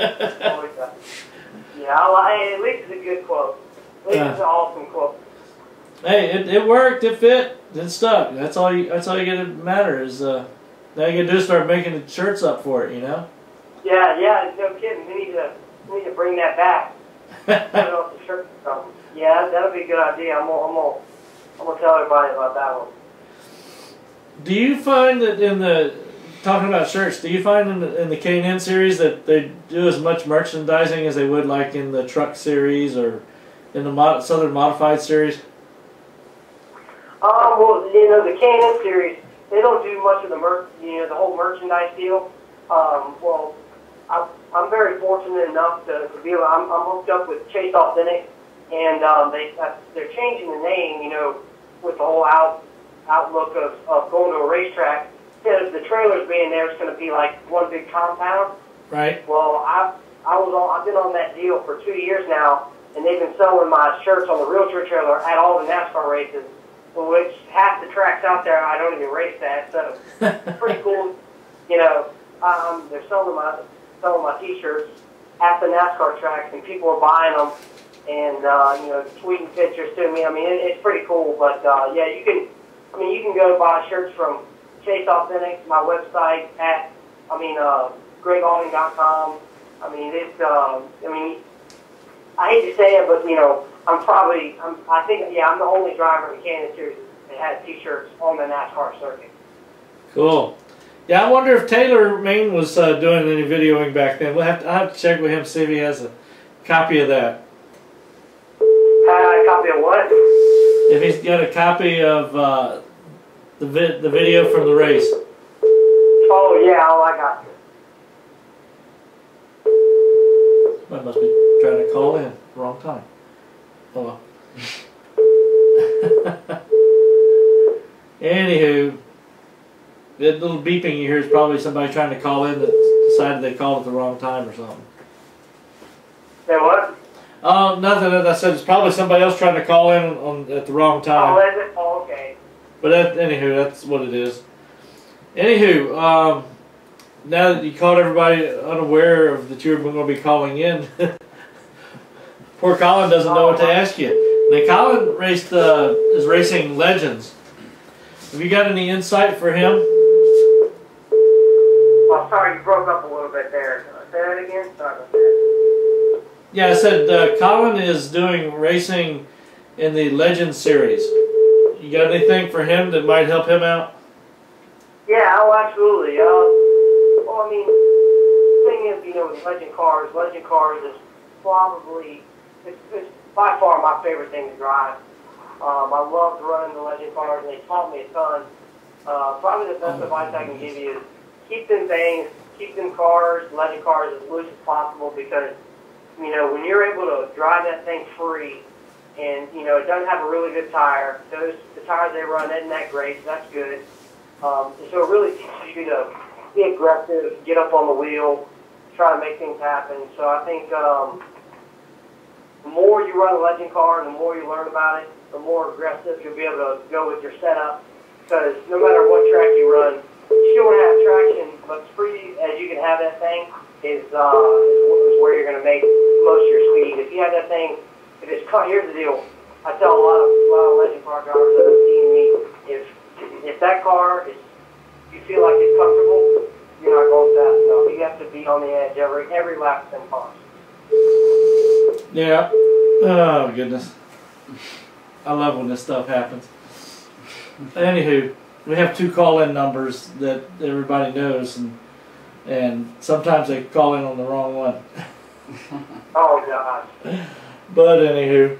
At least it's a good quote. At least it's an awesome quote. Hey, it worked. It fit. It stuck. That's all you got to matter is. Now you can do is start making the shirts up for it, Yeah, no kidding. We need to bring that back. Put it off the shirt. Yeah, that'll be a good idea. I'm gonna tell everybody about that one. Do you find that talking about shirts, do you find in the K&N series that they do as much merchandising as they would like in the truck series or in the Southern Modified series? Well, the K&N series, they don't do much of the the whole merchandise deal. Well, I'm very fortunate enough to be able. I'm hooked up with Chase Authentic, and they're changing the name. With the whole outlook of going to a racetrack. Instead of the trailers being there, it's going to be like one big compound. Right. Well, I've been on that deal for 2 years now, and they've been selling my shirts on the realtor trailer at all the NASCAR races, which half the tracks out there I don't even race that. So it's pretty cool. They're selling my T-shirts at the NASCAR tracks, and people are buying them and tweeting pictures to me. I mean, it's pretty cool. But you can go buy shirts from Chase Authentic, my website at GreatGaulding.com. I hate to say it, but I'm the only driver in the K&N series that has T-shirts on the NASCAR circuit. Cool. Yeah, I wonder if Taylor Maine was doing any videoing back then. I'll have to check with him, see if he has a copy of that. A copy of what? If he's got a copy of the video from the race. Oh yeah, I got you. Somebody must be trying to call in. Wrong time. Oh well. Anywho, that little beeping you hear is probably somebody trying to call in that decided they called at the wrong time or something. Say what? Nothing. As I said, it's probably somebody else trying to call in at the wrong time. Oh, is it? Oh, okay. But anywho, that's what it is. Anywho, now that you caught everybody unaware of that you're going to be calling in, poor Collin doesn't know what to ask you. Now, Collin is racing Legends. Have you got any insight for him? Well, sorry, you broke up a little bit there. Say that again? Sorry about that. Yeah, I said Collin is doing racing in the Legends series. You got anything for him that might help him out? Yeah, oh, absolutely. Well, I mean, the thing is, with Legend cars is probably, it's by far my favorite thing to drive. I loved running the Legend cars, and they taught me a ton. Probably the best advice I can give you is keep them cars, Legend cars, as loose as possible, because, when you're able to drive that thing free, and, it doesn't have a really good tire, the tires they run isn't that great, so that's good. So it really teaches you to be aggressive, get up on the wheel, try to make things happen. So I think the more you run a Legend car and the more you learn about it, the more aggressive you'll be able to go with your setup. Because no matter what track you run, you still want to have traction, but as free as you can have that thing is where you're going to make most of your speed. If you have that thing, here's the deal. I tell a lot of Legend car drivers that have seen me, if that car you feel like it's comfortable, you're not going fast enough. You have to be on the edge every lap of them cars. Yeah. Oh, goodness. I love when this stuff happens. Anywho, we have 2 call-in numbers that everybody knows, and sometimes they call in on the wrong one. Oh, gosh. But anywho,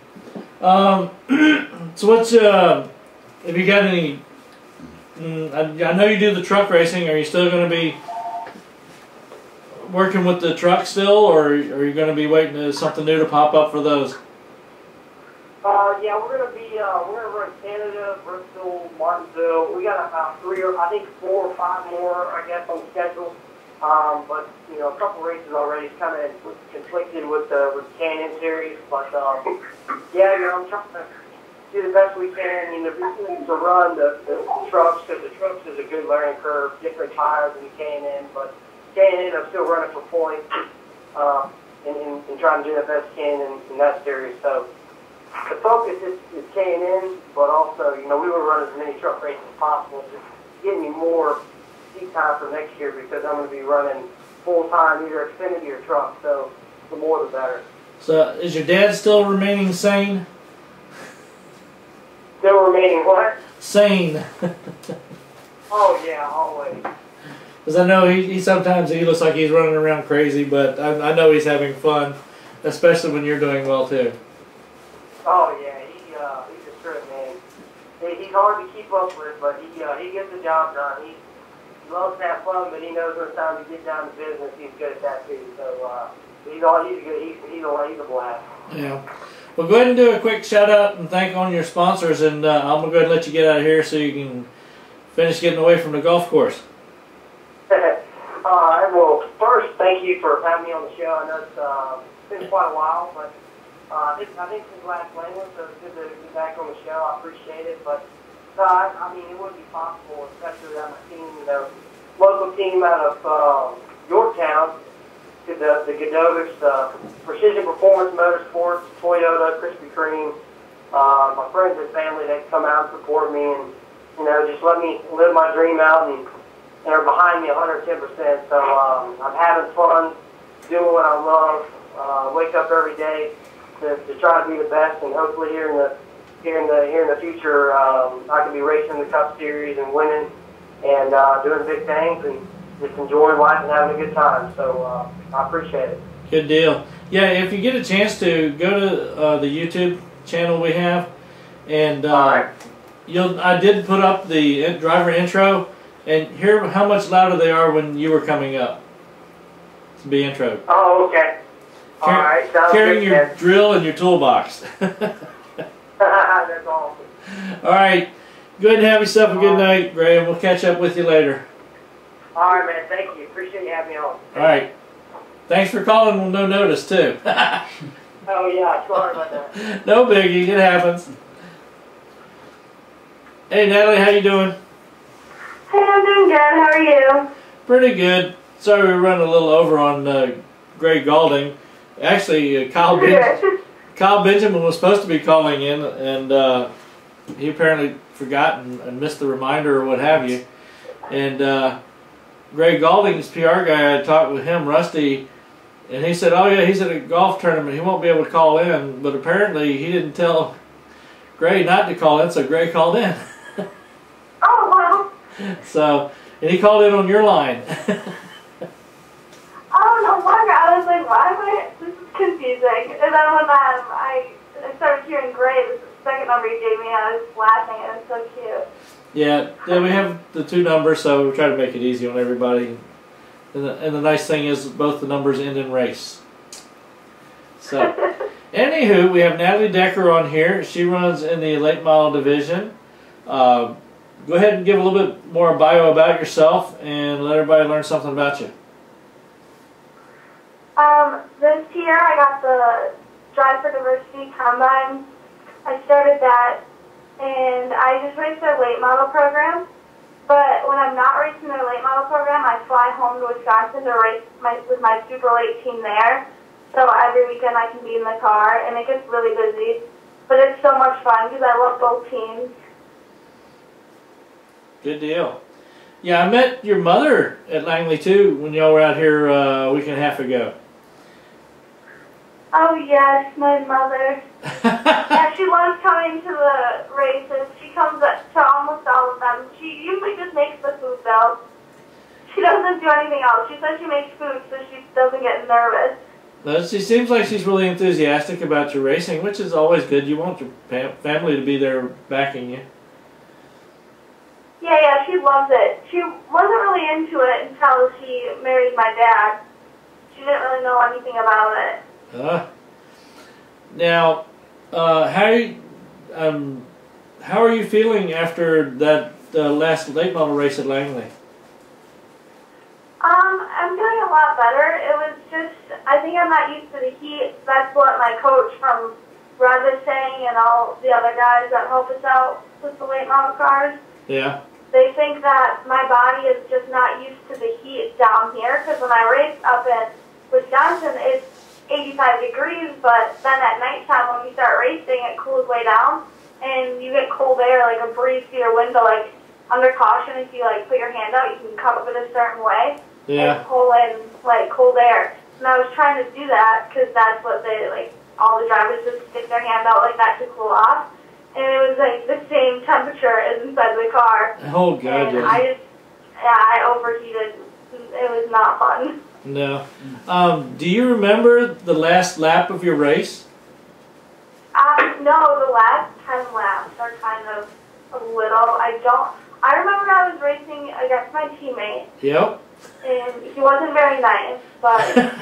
so what's have you got any? I know you do the truck racing. Are you still going to be working with the truck still, or are you going to be waiting for something new to pop up for those? Yeah, we're going to run Canada, Bristol, Martinsville. We got about 4 or 5 more, I guess, on the schedule. But a couple races already kind of conflicted with the Canyon series. But yeah, I'm trying to do the best we can. To run the trucks, because the trucks is a good learning curve, different tires than the K&N. But K&N, I'm still running for points and trying to do the best can in that series. So the focus is K&N, but also, we will run as many truck races as possible, just getting me more seat time for next year, because I'm going to be running full-time, either Xfinity or truck, so the more the better. So is your dad still remaining sane? Still remaining what? Sane. Oh, yeah, always. Because I know he sometimes he looks like he's running around crazy, but I know he's having fun, especially when you're doing well too. Oh yeah, he's a trip, man. He's hard to keep up with, but he gets the job done. He loves to have fun, but he knows when it's time to get down to business. He's good at that too. So he's a blast. Yeah. Well, go ahead and do a quick shout out and thank on your sponsors, and I'm gonna go ahead and let you get out of here so you can finish getting away from the golf course. All right. Well, first, thank you for having me on the show. I know it's been quite a while, but I think since last Langland, so it's good to be back on the show. I appreciate it, but I mean, it wouldn't be possible, especially without my team. Local team out of Yorktown, to the Godovis, Precision Performance Motorsports, Toyota, Krispy Kreme, my friends and family that come out and support me, and just let me live my dream out, and are behind me 110%. So I'm having fun, doing what I love. Wake up every day to try to be the best, and hopefully here in the future, I can be racing the Cup Series and winning and doing big things and just enjoying life and having a good time. So I appreciate it. Good deal. Yeah, if you get a chance to go to the YouTube channel we have, and I did put up the driver intro, and hear how much louder they are when you were coming up to be introed. Oh, okay. All right. Sounds carrying good, your man. drill and your toolbox. That's awesome. All right. Go ahead and have yourself a good night, Graham. We'll catch up with you later. All right, man. Thank you. Appreciate you having me on. All right. Thanks for calling on no notice, too. Oh yeah, sorry about that. No biggie, it happens. Hey Natalie, how you doing? Hey, I'm doing good. How are you? Pretty good. Sorry we were running a little over on Greg Gaulding. Actually, Kyle Benjamin was supposed to be calling in, and he apparently forgot and missed the reminder or what have you. And Greg Gaulding's PR guy, I talked with him, Rusty, and he said, oh yeah, he's at a golf tournament. He won't be able to call in, but apparently he didn't tell Gray not to call in, so Gray called in. Oh, wow. So, and he called in on your line. Oh, no wonder. I was like, why am I... This is confusing. And then when I started hearing Gray, this is the second number you gave me, I was laughing. It was so cute. Yeah, we have the two numbers, so we try to make it easy on everybody. And the nice thing is both the numbers end in race. So, anywho, we have Natalie Decker on here. She runs in the late model division. Go ahead and give a little bit more bio about yourself and let everybody learn something about you. This year I got the Drive for Diversity Combine. I started that, and I just raced their late model program. But when I'm not racing their late model program, I fly home to Wisconsin to race with my super late team there. So every weekend I can be in the car, and it gets really busy. But it's so much fun because I love both teams. Good deal. Yeah, I met your mother at Langley too when y'all were out here a week and a half ago. Oh yes, my mother. Yeah, she loves coming to the races. She comes to almost all of them. She usually just makes the food though. She doesn't do anything else. She says she makes food so she doesn't get nervous. No, she seems like she's really enthusiastic about your racing, which is always good. You want your family to be there backing you. Yeah, she loves it. She wasn't really into it until she married my dad. She didn't really know anything about it. Now, how are you feeling after that last late model race at Langley? I'm feeling a lot better. It was just, I think I'm not used to the heat. That's what my coach from Red was saying, and all the other guys that help us out with the late model cars. Yeah. They think that my body is just not used to the heat down here, because when I race up in Wisconsin, it's 85 degrees, but then at nighttime when we start racing, it cools way down, and you get cold air, like a breeze through your window, like under caution, if you like put your hand out, you can cup it a certain way, and pull in like cold air. And I was trying to do that, because that's what they, like, all the drivers just stick their hand out like that to cool off. And it was like the same temperature as inside the car. Oh, God, and I overheated. It was not fun. No. Do you remember the last lap of your race? No, the last 10 laps are kind of a little. I remember I was racing against my teammate. Yep. And he wasn't very nice, but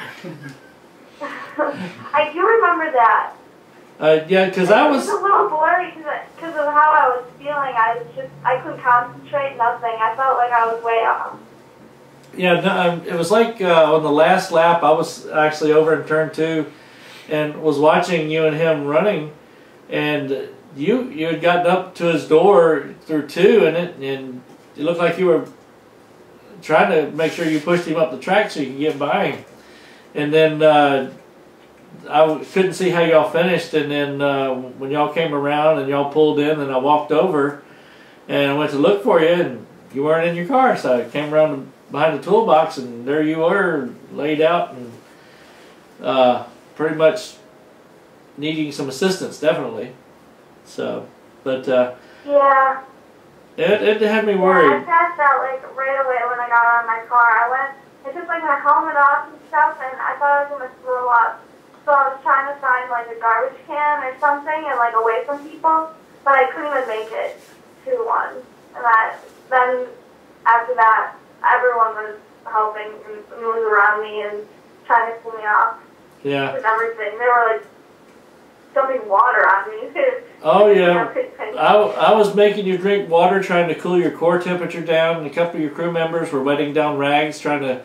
I do remember that. Yeah, because I was... It was a little blurry because of how I was feeling. I couldn't concentrate, nothing. I felt like I was way off. Yeah, no, it was like on the last lap, I was actually over in turn 2 and was watching you and him running, and you had gotten up to his door through 2, and it looked like you were trying to make sure you pushed him up the track so you could get by him. And then I couldn't see how y'all finished, and then when y'all came around and y'all pulled in, and I walked over and I went to look for you, and you weren't in your car, so I came around behind the toolbox, and there you were, laid out, and pretty much needing some assistance, definitely. So, but yeah, it had me worried. Yeah, I passed out like right away when I got out of my car. I took like my helmet off and stuff, and I thought I was gonna throw up. So I was trying to find like a garbage can or something and like away from people, but I couldn't even make it to one. And then after that, everyone was helping and moving around me and trying to pull me off. Yeah. With everything. They were like dumping water on me. Oh yeah. I was making you drink water, trying to cool your core temperature down, and a couple of your crew members were wetting down rags, trying to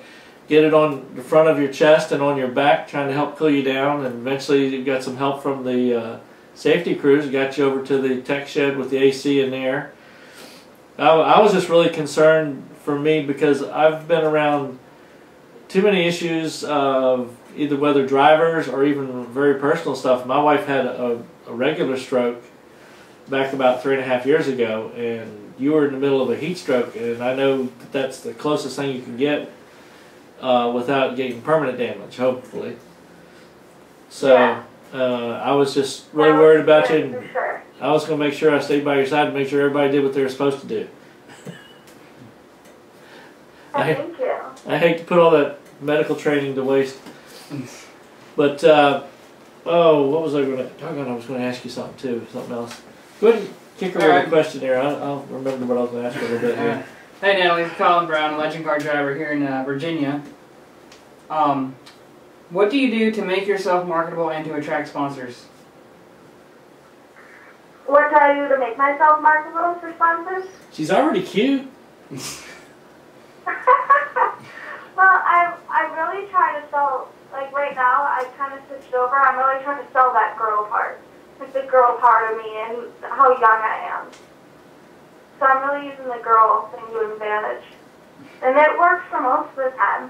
get it on the front of your chest and on your back, trying to help cool you down. And eventually you got some help from the safety crews, got you over to the tech shed with the AC in there. I was just really concerned for me because I've been around too many issues of either whether drivers or even very personal stuff. My wife had a regular stroke back about 3.5 years ago, and you were in the middle of a heat stroke, and I know that's the closest thing you can get without getting permanent damage, hopefully. So Yeah. I was just really worried about you, and For sure. I was going to make sure I stayed by your side and make sure everybody did what they were supposed to do. Thank you. I hate to put all that medical training to waste. But, oh, what was I going to... Doggone, I was going to ask you something, too. Something else. Go ahead and kick her with a question there. I'll remember what I was going to ask you a little bit here. Hey, Natalie, it's Collin Brown, legend car driver here in Virginia. What do you do to make yourself marketable and to attract sponsors? What do I do to make myself marketable for sponsors? She's already cute. Well, I really try to sell, like right now, I kind of switched over. I'm really trying to sell that girl part. Like the girl part of me and how young I am. So I'm really using the girl thing to advantage. And it works for most of the time.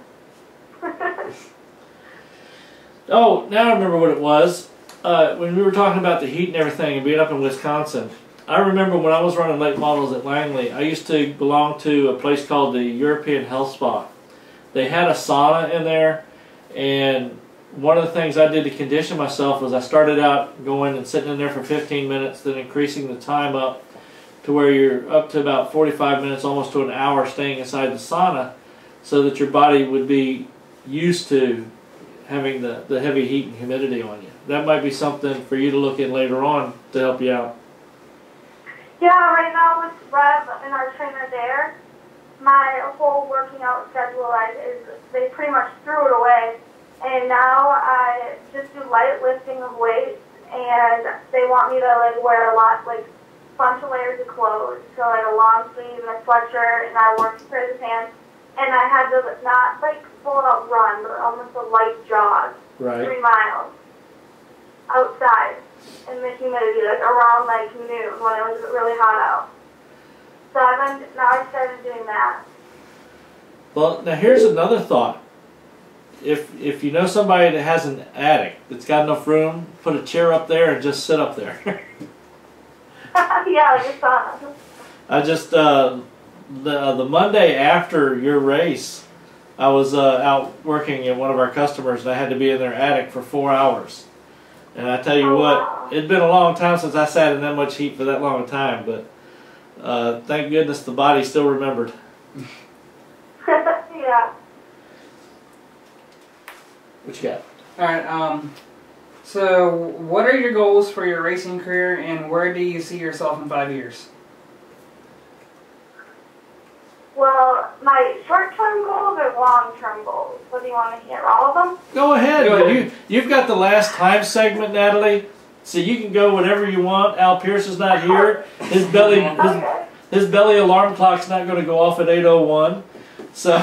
Oh, now I remember what it was. When we were talking about the heat and everything and being up in Wisconsin, I remember when I was running late models at Langley, I used to belong to a place called the European Health Spa. They had a sauna in there, and one of the things I did to condition myself was I started out going and sitting in there for 15 minutes, then increasing the time up to where you're up to about 45 minutes, almost to an hour staying inside the sauna, so that your body would be used to having the heavy heat and humidity on you. That might be something for you to look in later on to help you out. Yeah, right now with Rev and our trainer there, my whole working out schedule they pretty much threw it away. And now I just do light lifting of weights, and they want me to like wear a bunch of layers of clothes. So like a long sleeve and a sweatshirt, and I wore pair of pants. And I had to not like full out run, but almost a light jog, Right. 3 miles outside in the humidity, like around like noon when it was really hot out. So now I started doing that. Well, now here's another thought. If you know somebody that has an attic that's got enough room, put a chair up there and just sit up there. Yeah, like a sauna. I just the Monday after your race, I was out working at one of our customers, and I had to be in their attic for 4 hours. And I tell you Wow. it'd been a long time since I sat in that much heat for that long a time, but thank goodness the body still remembered. Yeah. What you got? Alright, so what are your goals for your racing career, and where do you see yourself in 5 years? Well, my short-term goals are long-term goals. What do you want to hear? All of them? Go ahead. Go ahead. You've got the last time segment, Natalie, so you can go whatever you want. Al Pierce is not here. His belly Okay. his belly alarm clock's not going to go off at 8:01. So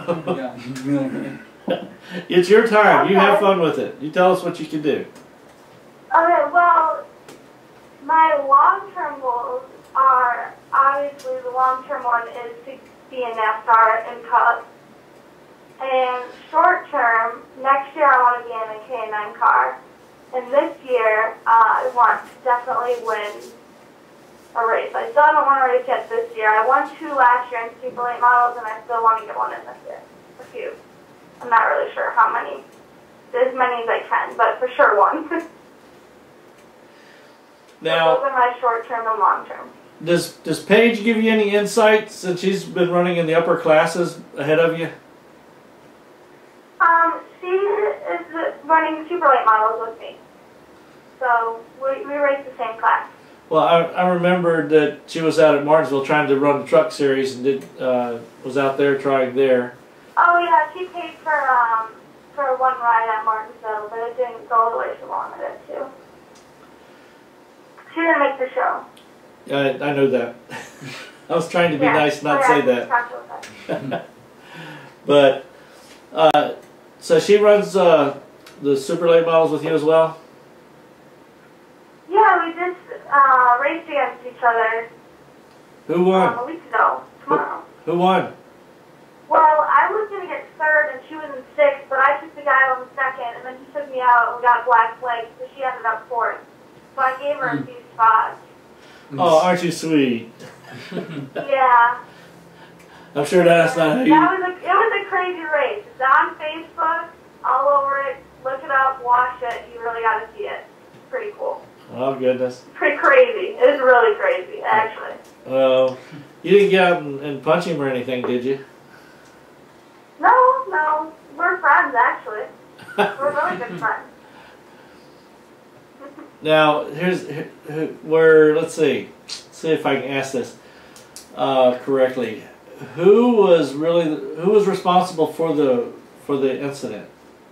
it's your time. You have fun with it. You tell us what you can do. Okay, well, my long-term goals are, obviously the long-term one is to be in NASCAR and Cup. And short-term, next year I want to be in a K9 car. And this year, I want to definitely win a race. I still haven't won a race yet this year. I won 2 last year in super late models, and I still want to get one in this year. A few. I'm not really sure how many. As many as I can, but for sure one. Now, those are my short-term and long-term. does Paige give you any insight since she's been running in the upper classes ahead of you? She is running super late models with me. So we race the same class. Well, I remembered that she was out at Martinsville trying to run the truck series and was out there trying there. Oh yeah, she paid for one ride at Martinsville, but it didn't go the way she wanted it to. She didn't make the show. I know that. I was trying to be nice, not say that. But So she runs the super late models with you as well? Yeah, we just raced against each other Who won? a week ago, tomorrow. Who won? Well, I was going to get third, and she was in sixth, but I took the guy on second, and then he took me out, and we got black flag, so she ended up fourth. So I gave her a few spots. Oh, aren't you sweet? Yeah. I'm sure that's not how you... It was a crazy race. It's on Facebook, all over it. Look it up, watch it. You really got to see it. It's pretty cool. Oh, goodness. Pretty crazy. It was really crazy, actually. Well, you didn't get out and punch him or anything, did you? No. We're friends, actually. We're really good friends. Now, here's where, let's see if I can ask this correctly. Who was responsible for the incident?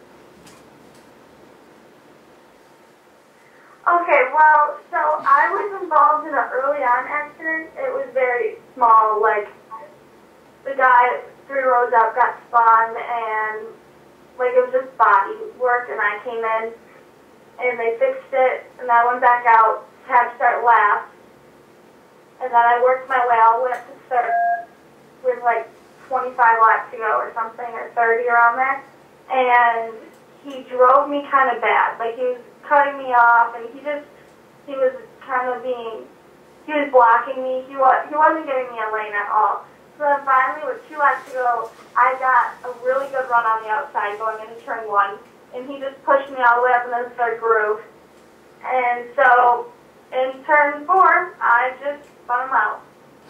Okay, well, so I was involved in an early on accident. It was very small, like the guy 3 rows up got spun and like it was just body work, and I came in and they fixed it, and I went back out, had to start last, and then I worked my way all the way up to third with like 25 laps to go or something, or 30 around there, and he drove me kind of bad. Like he was cutting me off, and he was kind of he was blocking me. He wasn't giving me a lane at all. So then finally, with 2 laps to go, I got a really good run on the outside going into turn 1, and he just pushed me all the way up into the third groove. And so in turn 4, I just spun him out.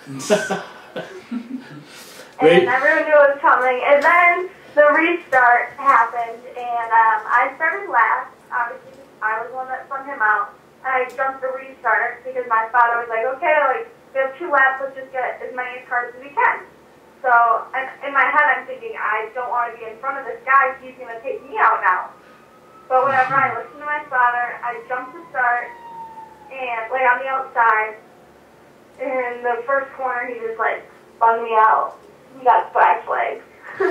And everyone knew it was coming. And then the restart happened, and I started last. Obviously, I was the one that spun him out. I jumped the restart because my father was like, okay, like, we have 2 laps, let's just get as many cars as we can. So in my head, I'm thinking, I don't want to be in front of this guy, he's going to take me out now. But whenever I listened to my father, I jumped to start, and like on the outside, in the first corner, he just like spun me out. He got black flags.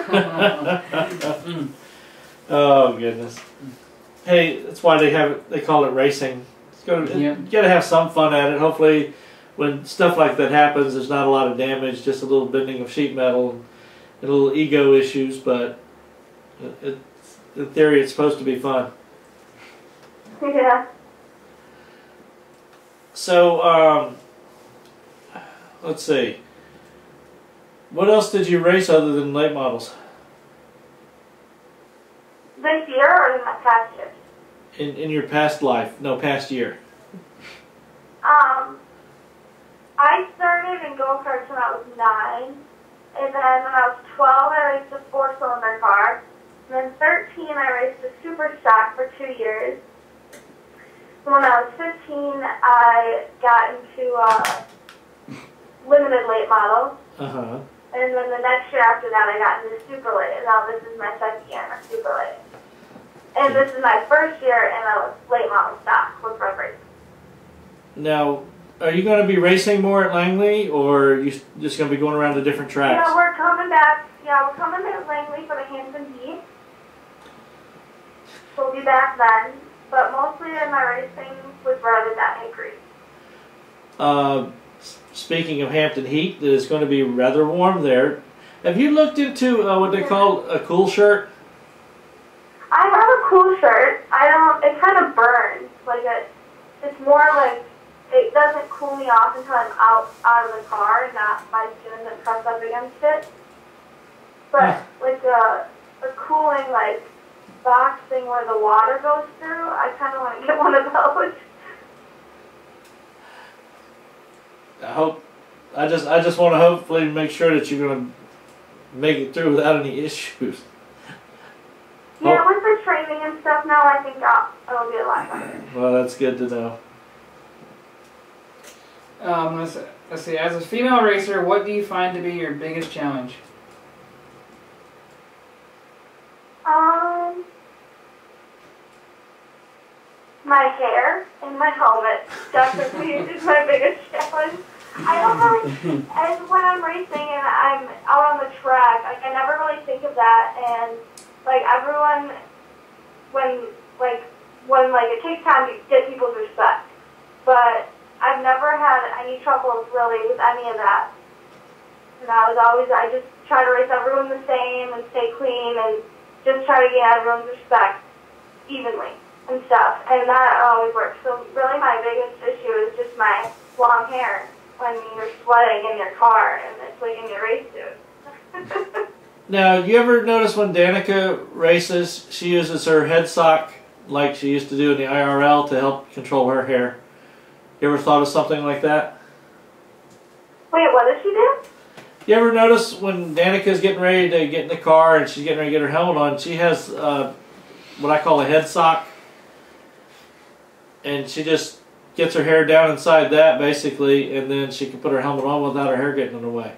Oh, goodness. Hey, that's why they call it racing. You got to have some fun at it. Hopefully, when stuff like that happens, there's not a lot of damage, just a little bending of sheet metal and little ego issues, but in theory, it's supposed to be fun. Yeah. So, let's see. What else did you race other than late models? This year or in my past years? In your past life? No, past year. I started in go-karts when I was 9, and then when I was 12, I raced a 4-cylinder car, and then 13, I raced a super stock for 2 years. When I was 15, I got into limited late models. Uh-huh. And then the next year after that, I got into super late. And now this is my second year in a super late. And this is my first year in a late model stock with road racing. Now, are you going to be racing more at Langley, or are you just going to be going around to different tracks? Yeah, we're coming back. Yeah, we're coming to Langley for the Hampton Heat. We'll be back then. But mostly in my racing with brothers at Hickory. Speaking of Hampton Heat, it is going to be rather warm there. Have you looked into what they call a cool shirt? I have a cool shirt. It kind of burns. Like it's more like, it doesn't cool me off until I'm out of the car and not my skin isn't pressed up against it. But like a cooling like box thing where the water goes through, I kind of want to get one of those. I just want to hopefully make sure that you're going to make it through without any issues. Yeah, with the training and stuff now, I think it'll be a lot better. Well, that's good to know. Let's see. As a female racer, what do you find to be your biggest challenge? My hair and my helmet definitely is my biggest challenge. I don't really, and when I'm racing and I'm out on the track, like I never really think of that, and like everyone, when it takes time to get people's respect. But I've never had any troubles really with any of that. And I just try to race everyone the same and stay clean and just try to gain everyone's respect evenly and stuff. And that always works. So really my biggest issue is just my long hair when you're sweating in your car and it's like in your race suit. Now, you ever notice when Danica races, she uses her head sock like she used to do in the IRL to help control her hair? You ever thought of something like that? Wait, what does she do? You ever notice when Danica's getting ready to get in the car and she's getting ready to get her helmet on, she has what I call a head sock, and she just gets her hair down inside that basically, and then she can put her helmet on without her hair getting in the way.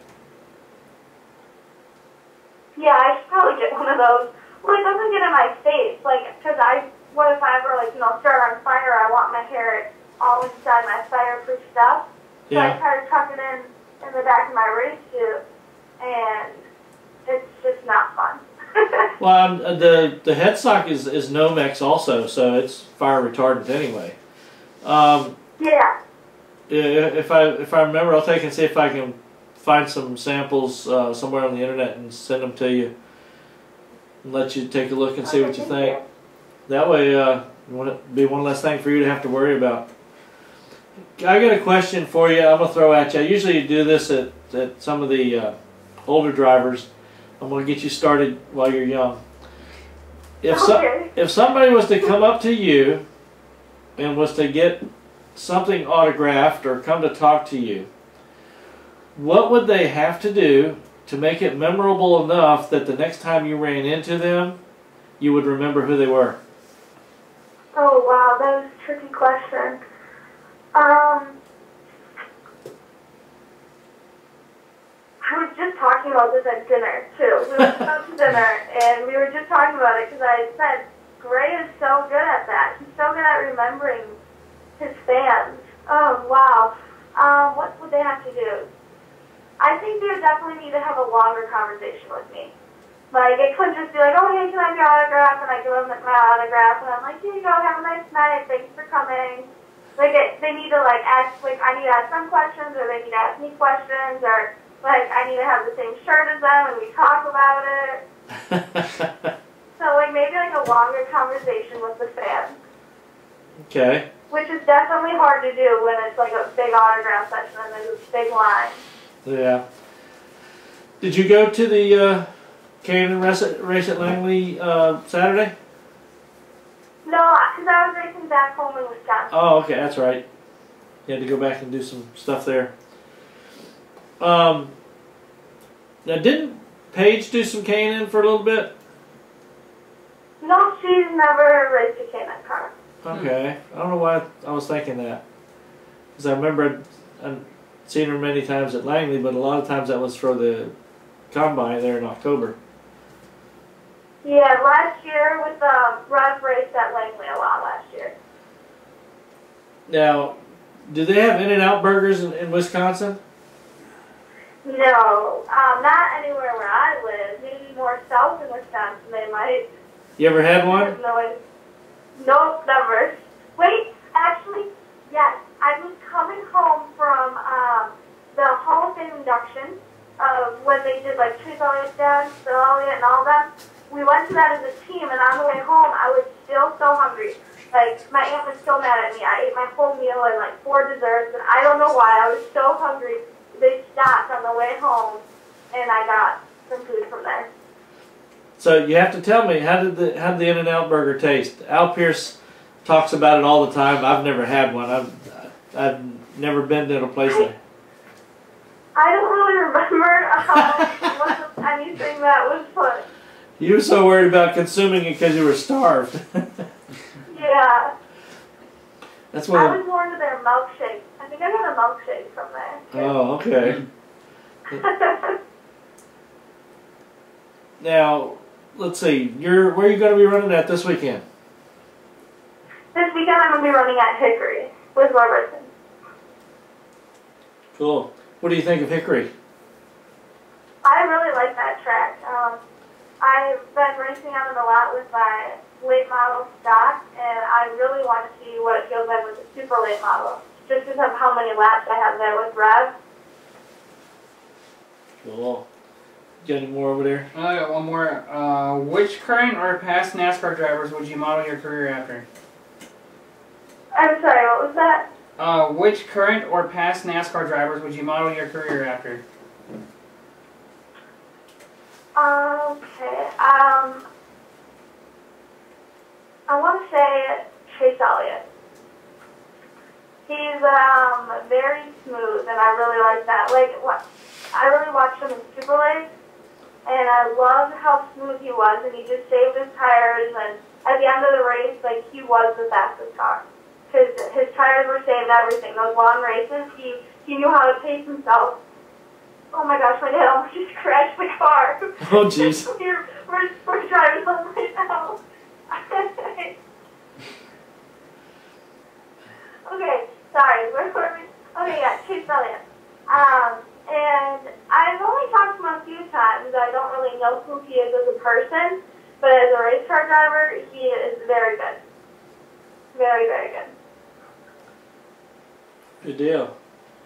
Yeah, I should probably get one of those. Well, it doesn't get in my face, like, because what if I ever, like, start on fire, I want my hair all inside my fireproof stuff. So Yeah. I try to tuck it in the back of my race suit, and it's just not fun. Well, the head sock is Nomex also, so it's fire retardant anyway. Yeah. If I remember, I'll take and see if I can find some samples somewhere on the internet and send them to you, and let you take a look and see what you think. That way, it won't be one less thing for you to have to worry about. I got a question for you. I'm gonna throw at you. I usually do this at some of the older drivers. I'm gonna get you started while you're young. If somebody was to come up to you and was to get something autographed or come to talk to you, what would they have to do to make it memorable enough that the next time you ran into them, you would remember who they were? Oh, wow, that was a tricky question. I was just talking about this at dinner, too. We went out to dinner, and we were just talking about it because I said, Gray is so good at that. He's so good at remembering his fans. Oh, wow. What would they have to do? I think they would definitely need to have a longer conversation with me. Like, it couldn't just be like, oh, hey, can I have your autograph? And I give them my autograph, and I'm like, here you go, have a nice night, thanks for coming. Like, they need to, like, ask, like, I need to ask them questions, or they need to ask me questions, or, like, I need to have the same shirt as them, and we talk about it. So, like, maybe, like, a longer conversation with the fans. Okay. Which is definitely hard to do when it's, like, a big autograph session and there's a big line. Yeah. Did you go to the Canyon race at Langley Saturday? No, because I was racing back home in Wisconsin. Oh, okay, that's right. You had to go back and do some stuff there. Now, didn't Paige do some Canyon for a little bit? No, she's never raced a Canyon car. Okay. I don't know why I was thinking that. Because I remember I'd seen her many times at Langley, but a lot of times that was for the combine there in October. Yeah, last year with Roger raced at Langley a lot last year. Now, do they have In-N-Out burgers in Wisconsin? No, not anywhere where I live. Maybe more south in Wisconsin they might. You ever had one? Nope, never. Wait, actually, yes. I was coming home from the Hall of Fame induction when they did like Chase Elliott's dad, Bill Elliott, and all them. We went to that as a team, and on the way home, I was still so hungry. Like, my aunt was so mad at me. I ate my whole meal and like 4 desserts, and I don't know why. I was so hungry. They stopped on the way home, and I got some food from there. So you have to tell me, how did the In-N-Out burger taste? Al Pierce talks about it all the time. I've never had one. I've never been to a place there. I don't really remember anything that was put. You were so worried about consuming it because you were starved. Yeah. That's what I was more into their milkshake. I think I got a milkshake from there. Oh, okay. Now, let's see. Where are you going to be running at this weekend? This weekend I'm going to be running at Hickory with Robertson. Cool. What do you think of Hickory? I really like that track. I've been racing on it a lot with my late model stock, and I really want to see what it feels like with the super late model, just because of how many laps I have there with Rev. Cool. Got any more over there? I got one more. Which current or past NASCAR drivers would you model your career after? I'm sorry, what was that? Which current or past NASCAR drivers would you model your career after? Okay, I want to say Chase Elliott. He's very smooth, and I really like that. I really watched him in Super Late, and I loved how smooth he was, and he just saved his tires, and at the end of the race, like, he was the fastest car. Because his tires were saved, everything. Those long races, he knew how to pace himself. Oh my gosh, my dad almost just crashed the car. Oh, jeez. we're driving home right now. Okay, sorry, where were we? Okay, yeah, Chase Elliott. And I've only talked to him a few times. I don't really know who he is as a person, but as a race car driver, he is very good. Very, very good. Good deal.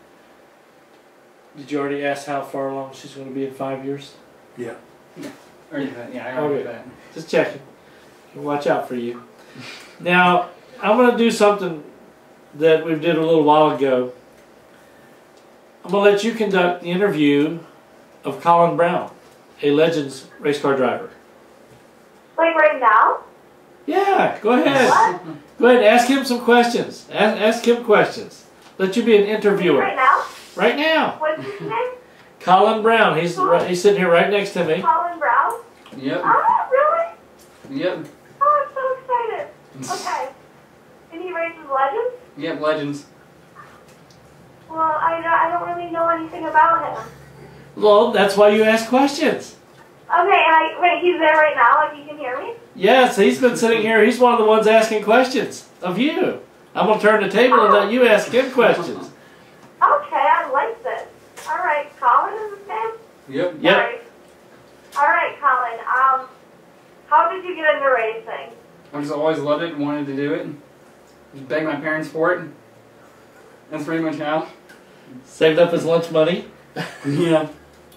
Did you already ask how far along she's going to be in 5 years? Yeah. Or, yeah, I already did that. Just checking. Watch out for you. Now, I'm going to do something that we did a little while ago. I'm going to let you conduct the interview of Collin Brown, a Legends race car driver. Like right now? Yeah, go ahead. What? Go ahead and ask him some questions. Ask him questions. Let you be an interviewer. Right now? Right now. What's his name? Collin Brown. He's sitting here right next to me. Collin Brown? Yep. Oh, really? Yep. Oh, I'm so excited. Okay. And he races Legends? Yep, Legends. Well, I don't really know anything about him. Well, that's why you ask questions. Okay, wait, he's there right now, like he can hear me? Yes, he's been sitting here. He's one of the ones asking questions of you. I'm going to turn the table and let you ask him questions. Okay, I like this. All right, Collin is his name? Yep. Yep. All right, Collin. How did you get into racing? I just always loved it and wanted to do it. Just begged my parents for it. That's pretty much how. Saved up his lunch money. Yeah.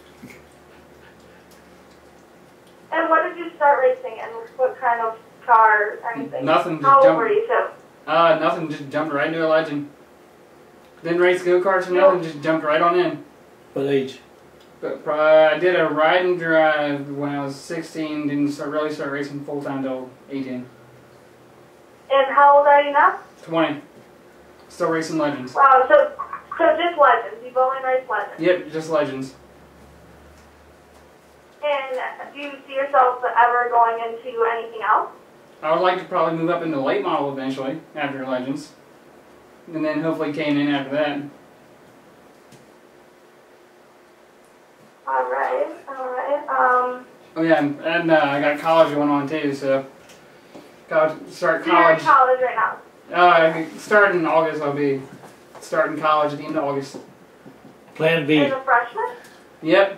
And what did you start racing in? What kind of car or anything? Nothing. Just How old jumped. were you, too? Nothing. Just jumped right into a Legend. Didn't race go-karts or nothing. Just jumped right on in. What age? But I did a ride and drive when I was 16. Didn't really start racing full time until 18. And how old are you now? 20. Still racing Legends. Wow, so just Legends. You've only raced Legends. Yep, just Legends. And do you see yourself ever going into anything else? I would like to probably move up into late model eventually after Legends, and then hopefully K&N after that. All right. Oh yeah, and I got college going on too, so start So you're in college. college right now. I start in August. I'll be starting college at the end of August. Plan B. As a freshman? Yep.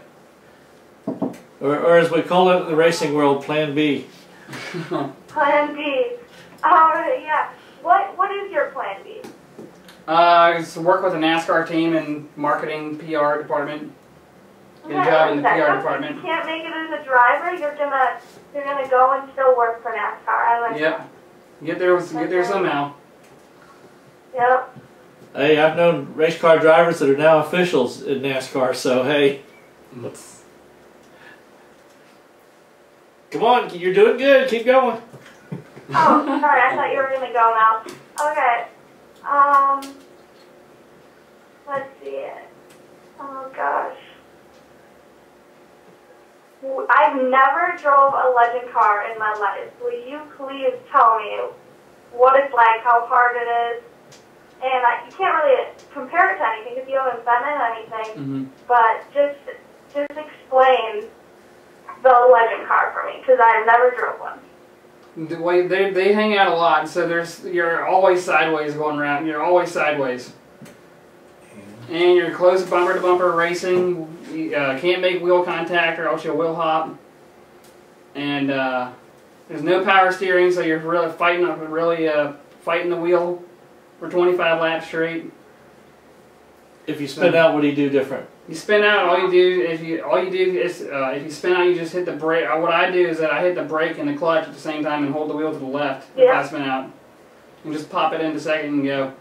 Or as we call it in the racing world, Plan B. Plan B. Yeah. What is your plan B? Just work with a NASCAR team and marketing, PR department. Get a job in the PR department. You can't make it as a driver. You're gonna go and still work for NASCAR. I like Yep. that. Get there somehow. Yep. Hey, I've known race car drivers that are now officials in NASCAR, so hey. Come on, you're doing good. Keep going. Oh, sorry. I thought you were gonna go now. Okay. Let's see. Oh gosh. I've never drove a Legend car in my life. Will you please tell me what it's like, how hard it is? And you can't really compare it to anything because you haven't been in anything. Mm-hmm. But just explain the Legend car for me because I've never drove one. The way they hang out a lot, so you're always sideways going around. You're always sideways, and you're close bumper to bumper racing. You can't make wheel contact or else you'll wheel hop. and there's no power steering, so you're really fighting the wheel for 25 laps straight. If you spin out, what do you do different? You spin out. All you do is if you spin out, you just hit the brake. What I do is that I hit the brake and the clutch at the same time and hold the wheel to the left if I spin out, and just pop it into second and go.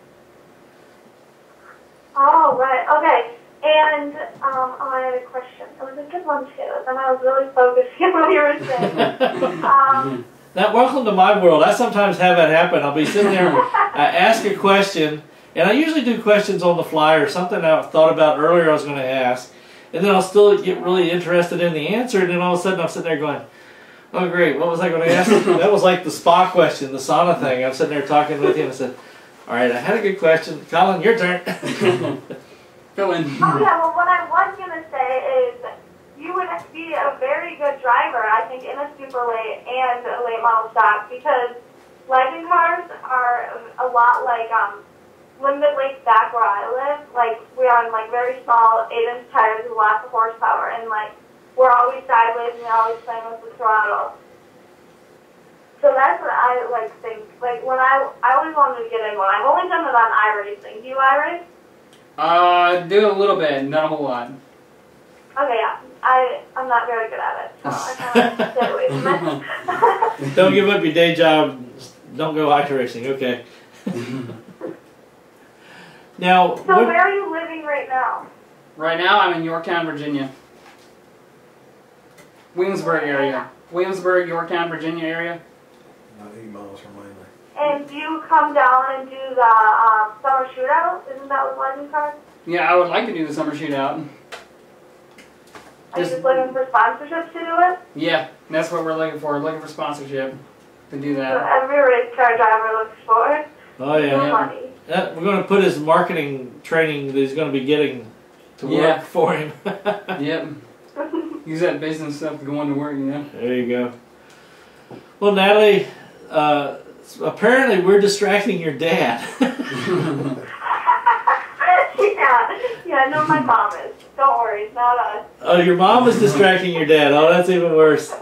Oh, right. Okay. And I had a question. It was a good one too, and I was really focusing on what you were saying. Now, welcome to my world. I sometimes have that happen. I'll be sitting there, I ask a question, and I usually do questions on the fly or something I thought about earlier I was going to ask, and then I'll still get really interested in the answer, and then all of a sudden I'm sitting there going, oh great, what was I going to ask? That was like the spa question, the sauna thing. I'm sitting there talking with you, and I said, all right, I had a good question. Collin, your turn. Fill in. Oh yeah, well what I was going to say is you would be a very good driver, I think, in a super late and a late model stock, because legend cars are a lot like Limited Lake back where I live. Like, we are on like very small 8-inch tires with lots of horsepower, and like we're always sideways and you're always playing with the throttle. So that's what I like think. Like when I always wanted to get in one. I've only done it on iRacing. Do you iRace? Do a little bit, not a whole lot. Okay, yeah. I'm not very good at it, so I kind of stay away from it. Don't give up your day job. Don't go ice racing. Okay. Now, so where are you living right now? Right now, I'm in Yorktown, Virginia. Williamsburg area. Williamsburg, Yorktown, Virginia area. About 8 miles from Langley. And do you come down and do the summer shootout? Isn't that with Legend Cars? Yeah, I would like to do the summer shootout. Are you just looking for sponsorships to do it? Yeah, that's what we're looking for. We're looking for sponsorship to do that. So every race car driver looks for. Oh yeah. No money. We're going to put his marketing training that he's going to be getting to work for him. Yep. Use that business stuff to go on to work, you know. There you go. Well, Natalie, apparently we're distracting your dad. Yeah, no, my mom is. Don't worry, it's not us. Oh, your mom is distracting your dad. Oh, that's even worse.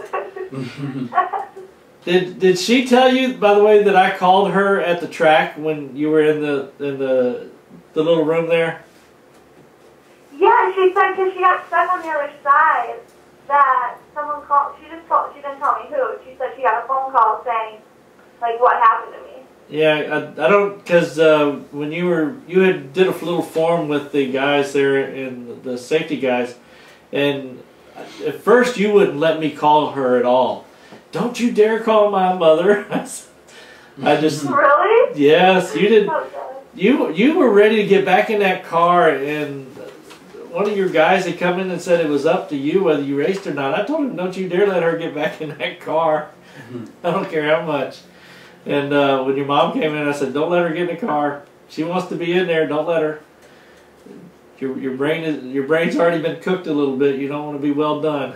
Did she tell you, by the way, that I called her at the track when you were in the little room there? Yeah, she said because she got stuck on the other side that someone called. She didn't tell me who. She said she got a phone call saying, like, what happened to me. Yeah, I don't, because when you had did a little form with the guys there and the safety guys, and at first you wouldn't let me call her at all. Don't you dare call my mother. I just really? Yes, you did. You were ready to get back in that car, and one of your guys had come in and said it was up to you whether you raced or not. I told him, don't you dare let her get back in that car. I don't care how much. And when your mom came in, I said, don't let her get in the car. She wants to be in there. Don't let her. Your brain's already been cooked a little bit. You don't want to be well done.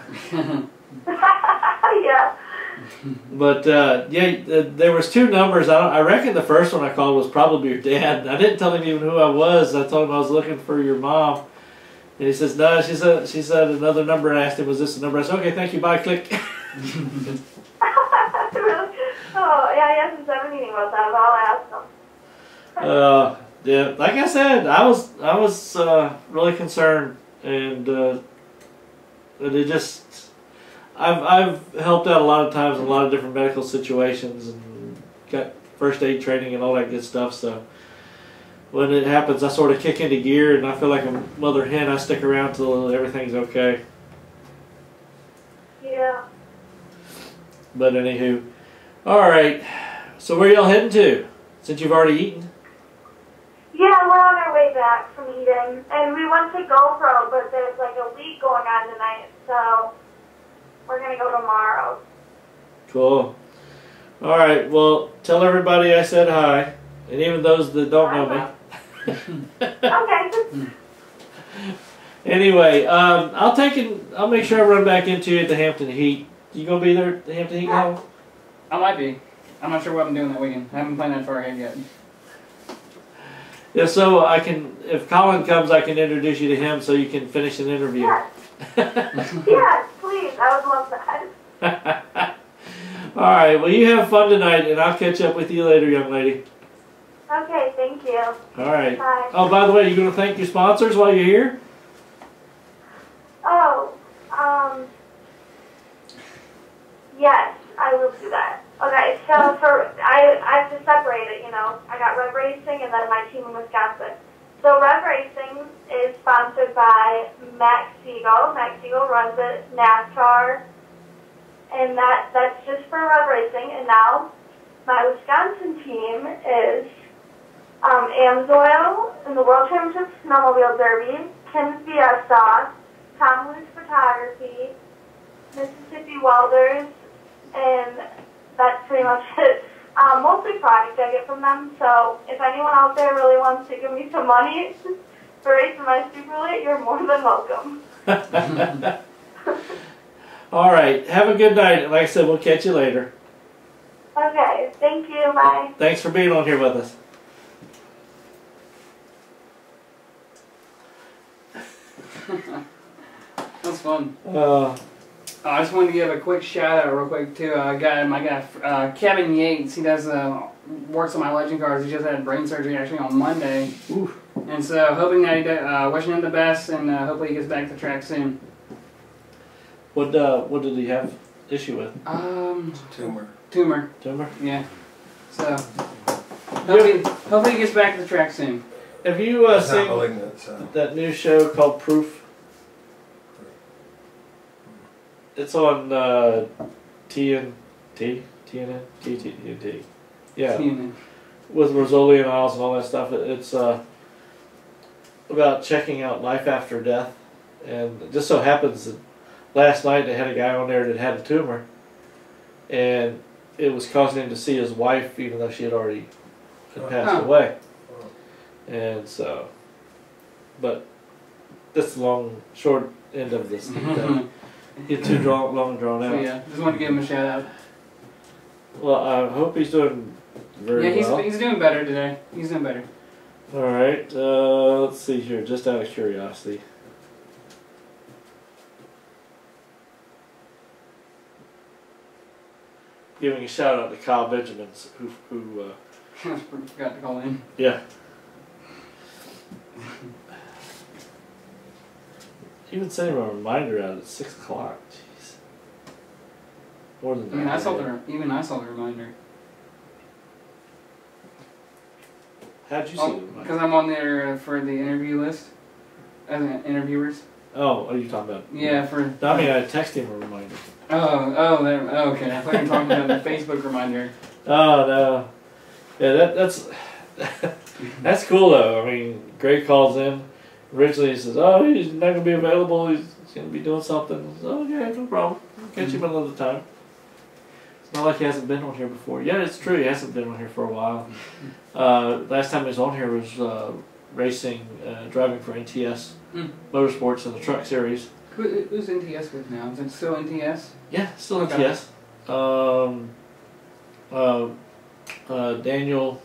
Yeah. But there was 2 numbers. I reckon the first one I called was probably your dad. I didn't tell him even who I was. I told him I was looking for your mom. And he says, no, she said another number, and I asked him, was this the number? I said, okay, thank you, bye, click. Oh, yeah, he hasn't said anything about that, but I'll ask him. Yeah, like I said, I was really concerned, and it just, I've helped out a lot of times in a lot of different medical situations, and got first aid training and all that good stuff, so when it happens, I sort of kick into gear, and I feel like a mother hen. I stick around till everything's okay. Yeah. But anywho, all right. So where y'all heading to? Since you've already eaten. Yeah, we're on our way back from eating, and we went to GoPro, but there's like a leak going on tonight, so we're gonna go tomorrow. Cool. All right. Well, tell everybody I said hi, and even those that don't know me. Okay. Anyway, I'll make sure I run back into you at the Hampton Heat. You gonna be there at the Hampton Heat, Collin? I might be. I'm not sure what I'm doing that weekend. I haven't planned that far ahead yet. Yeah, so I can, if Collin comes, I can introduce you to him so you can finish an interview. Yes. Yes, please. I would love that. All right. Well, you have fun tonight, and I'll catch up with you later, young lady. Okay, thank you. All right. Bye. Oh, by the way, you going to thank your sponsors while you're here? Oh, yes, I will do that. Okay, so I have to separate it, you know. I got Rev Racing and then my team in Wisconsin. So Rev Racing is sponsored by Max Siegel. Max Siegel runs it, NASCAR, and that's just for Rev Racing. And now my Wisconsin team is Amsoil in the World Championship Snowmobile Derby, Kim's BS Sauce, Tom Luce Photography, Mississippi Welders, and that's pretty much it. Mostly product I get from them, so if anyone out there really wants to give me some money for racing my Super Late, you're more than welcome. All right. Have a good night. Like I said, we'll catch you later. Okay, thank you, bye. Thanks for being on here with us. That's fun. I I just wanted to give a quick shout out real quick to my guy Kevin Yates. He does works on my legend cars. He just had brain surgery actually on Monday, and so hoping that he wishing him the best, and hopefully he gets back to the track soon. What did he have issue with? Tumor. Tumor. Yeah. So hopefully he gets back to the track soon. Have you It's not seen malignant, so. that new show called Proof? It's on TNT. Yeah, TNN. with Rizzoli and Isles and all that stuff. It's about checking out life after death, and it just so happens that last night they had a guy on there that had a tumor, and it was causing him to see his wife even though she had already passed away. And so, but that's the short end of this. Get too long drawn out. So yeah, just want to give him a shout out. Well, I hope he's doing very well. Yeah, he's doing better today. He's doing better. All right, let's see here, just out of curiosity. Giving a shout out to Kyle Benjamins, who Forgot to call in. yeah. Even sending him a reminder out at 6 o'clock. Jeez. More than that. Even I saw the reminder. How'd you see the reminder? Because I'm on there for the interview list as interviewers. Oh, are you talking about? Yeah, for. No, I mean, I texted him a reminder. Okay. I thought you were talking about the Facebook reminder. Oh no. Yeah, that's that's cool though. I mean, Greg calls in. Originally he says, "Oh, he's not gonna be available. He's gonna be doing something." So, okay, no problem. I'll catch him another time. It's not like he hasn't been on here before. Yeah, it's true. He hasn't been on here for a while. Last time he was on here was racing, driving for NTS Motorsports in the Truck Series. Who's NTS with now? Is it still NTS? Yeah, still Okay. NTS. Daniel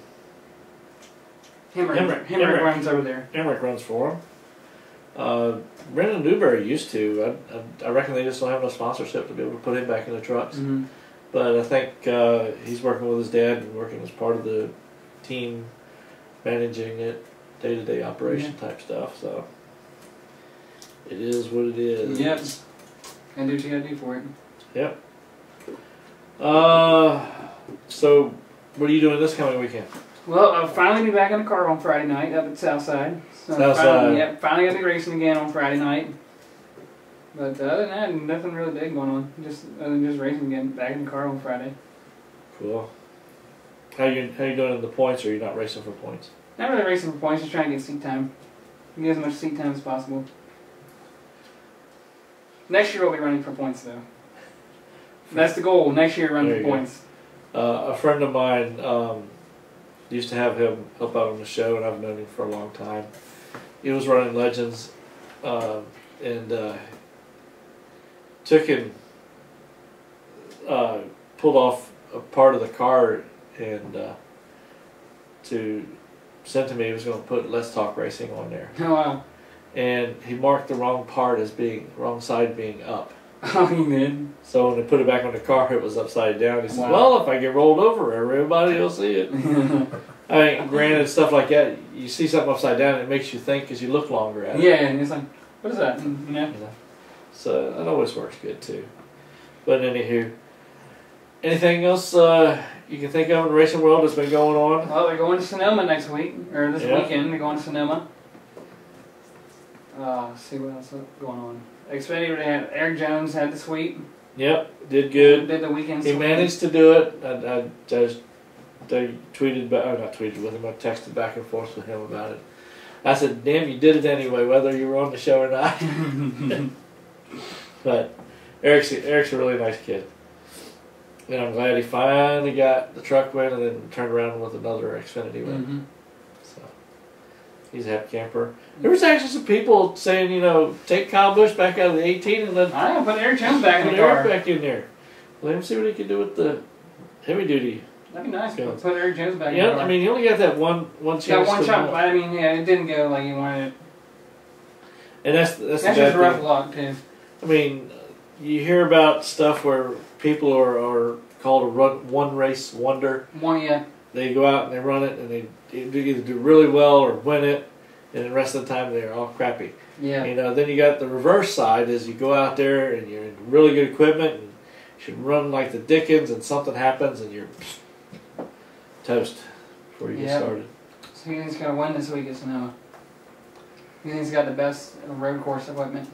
Hemrick runs over there. Emmerich runs for him. Brendan Newberry used to. I reckon they just don't have no sponsorship to be able to put him back in the trucks. Mm-hmm. But I think he's working with his dad and working as part of the team, managing it, day-to-day operation type stuff. So it is what it is. Yep. And do what you gotta do for it. Yep. So what are you doing this coming weekend? Well, I'll finally be back in the car on Friday night up at Southside. So Southside. Finally got to be racing again on Friday night. But other than that, nothing really big going on. Just racing again, back in the car on Friday. Cool. How you doing in the points, or are you not racing for points? Not really racing for points, just trying to get seat time. Get as much seat time as possible. Next year we'll be running for points though. That's the goal. Next year run for points. A friend of mine used to have him help out on the show, and I've known him for a long time. He was running Legends, and took and pulled off a part of the car and to send to me. He was going to put Let's Talk Racing on there. Oh wow. And he marked the wrong part as being, wrong side being up. Oh, he did. So when they put it back on the car, it was upside down. He said, Wow. "Well, if I get rolled over, everybody will see it." I mean, granted, stuff like that, you see something upside down, it makes you think because you look longer at it. Yeah, and it's like, what is that? You know? You know? So that always works good too. But anywho, anything else you can think of in the racing world that's been going on? Well, they're going to Sonoma next week, or this weekend. They're going to Sonoma. Let's see what else is going on. Xfinity, they had Eric Jones had the sweep. Yep, did good. Did the weekend He sweep. managed to do it. I tweeted back, not tweeted with him, I texted back and forth with him about it. I said, "Damn, you did it anyway, whether you were on the show or not." But Eric's a really nice kid. And I'm glad he finally got the truck win and then turned around with another Xfinity win. Mm-hmm. So he's a happy camper. There was actually some people saying, you know, take Kyle Busch back out of the 18 and then I put Eric Jones back in put the car. Eric back in there. Let him see what he can do with the heavy duty. That'd be nice. Yeah. Put Eric Jones back in the Yeah, car. I mean, he only got that one chance. Got one to shot, win. but I mean, yeah, it didn't go like he wanted it. And that's That's the bad just rough thing. luck, too. I mean, you hear about stuff where people are called a one race wonder. One, yeah. They go out and they run it and they either do really well or win it, and the rest of the time they're all crappy. Yeah. You know, then you got the reverse side is you go out there and you're in really good equipment and you should run like the Dickens and something happens and you're toast before you get started. So he thinks he's going to win this week at Sonoma. He thinks he's got the best road course equipment.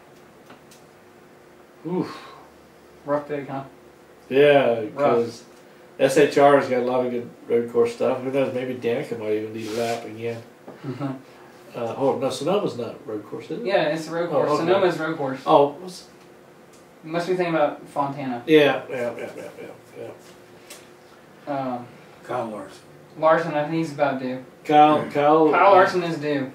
Oof. Rough pick, huh? Yeah, because SHR's got a lot of good road course stuff. Who knows, maybe Danica might even need a lap again. Oh, no, Sonoma's not road course, is it? Yeah, it's a road course. Oh, okay. Sonoma's road course. Oh, You must be thinking about Fontana. yeah. Kyle Larson. Larson, I think he's about due. Kyle Larson is due.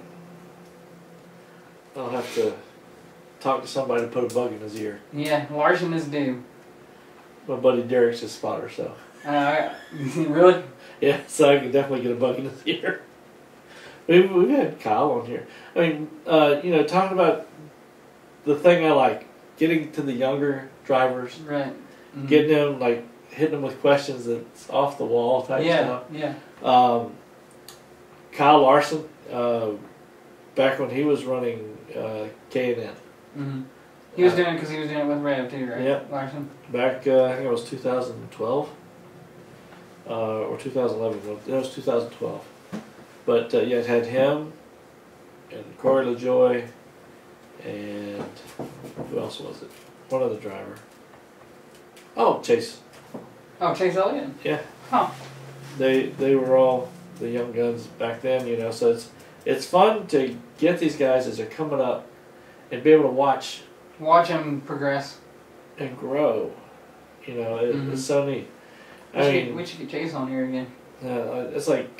I'll have to talk to somebody to put a bug in his ear. Yeah, Larson is due. My buddy Derek's his spotter, so. Really? Yeah, so I can definitely get a bug in his ear. We've had Kyle on here. I mean, you know, talking about the thing I like, getting to the younger drivers, Right. Mm-hmm. getting them, like, hitting them with questions that's off the wall type stuff. Yeah. Kyle Larson, back when he was running K&N. Mm-hmm. He was doing it because he was doing it with Rev too, right? Yep. Larson. Back, I think it was 2012 or 2011. It was 2012. But yeah, it had him and Corey LaJoy and who else was it? One other driver. Oh, Chase. Oh, Chase Elliott? Yeah. Huh. They were all the young guns back then, you know. So it's fun to get these guys as they're coming up and be able to watch him progress and grow. You know, it's so neat. We should get Chase on here again. It's like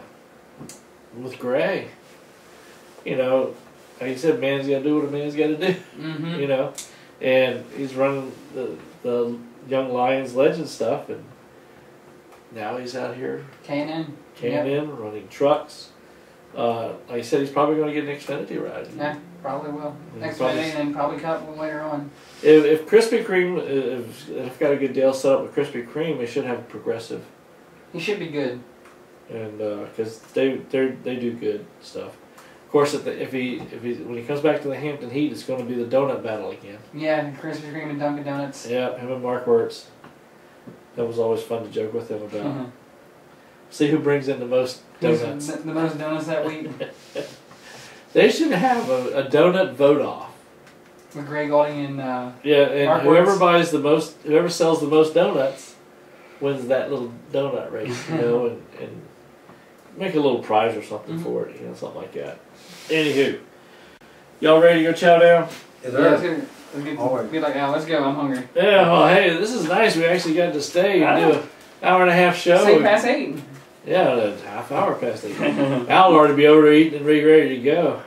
with Gray. You know, like you said, man's got to do what a man's got to do. Mm-hmm. You know, and he's running the Young Lions Legend stuff, and now he's out here K&N running trucks. Like I said, he's probably going to get an Xfinity ride. Yeah, probably will. Next Xfinity and then probably Cup later on. If Krispy Kreme, if got a good deal set up with Krispy Kreme, they should have a progressive. He should be good. And because they do good stuff. Of course, if he when he comes back to the Hampton Heat, it's going to be the donut battle again. Yeah, Krispy Kreme and Dunkin' Donuts. Yeah, him and Mark Wirtz. That was always fun to joke with him about. See who brings in the most donuts. The most donuts that week. They should have a donut vote off. With Greg Gaulding and yeah, and Mark whoever sells the most donuts wins that little donut race, you know, and make a little prize or something for it, you know, something like that. Anywho, y'all ready to go chow down? Let's get like, let's go, I'm hungry. Yeah, well, hey, this is nice. We actually got to stay and do an hour and a half show. Say past 8. Yeah, a half hour past 8. Al will already be over eating and ready to go.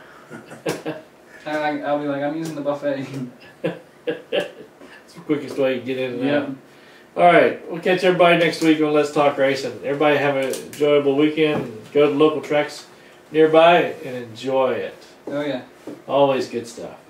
I'll be like, I'm using the buffet. It's the quickest way to get in and out. All right, we'll catch everybody next week on Let's Talk Racing. Everybody have an enjoyable weekend. Go to local tracks nearby and enjoy it. Oh, yeah. Always good stuff.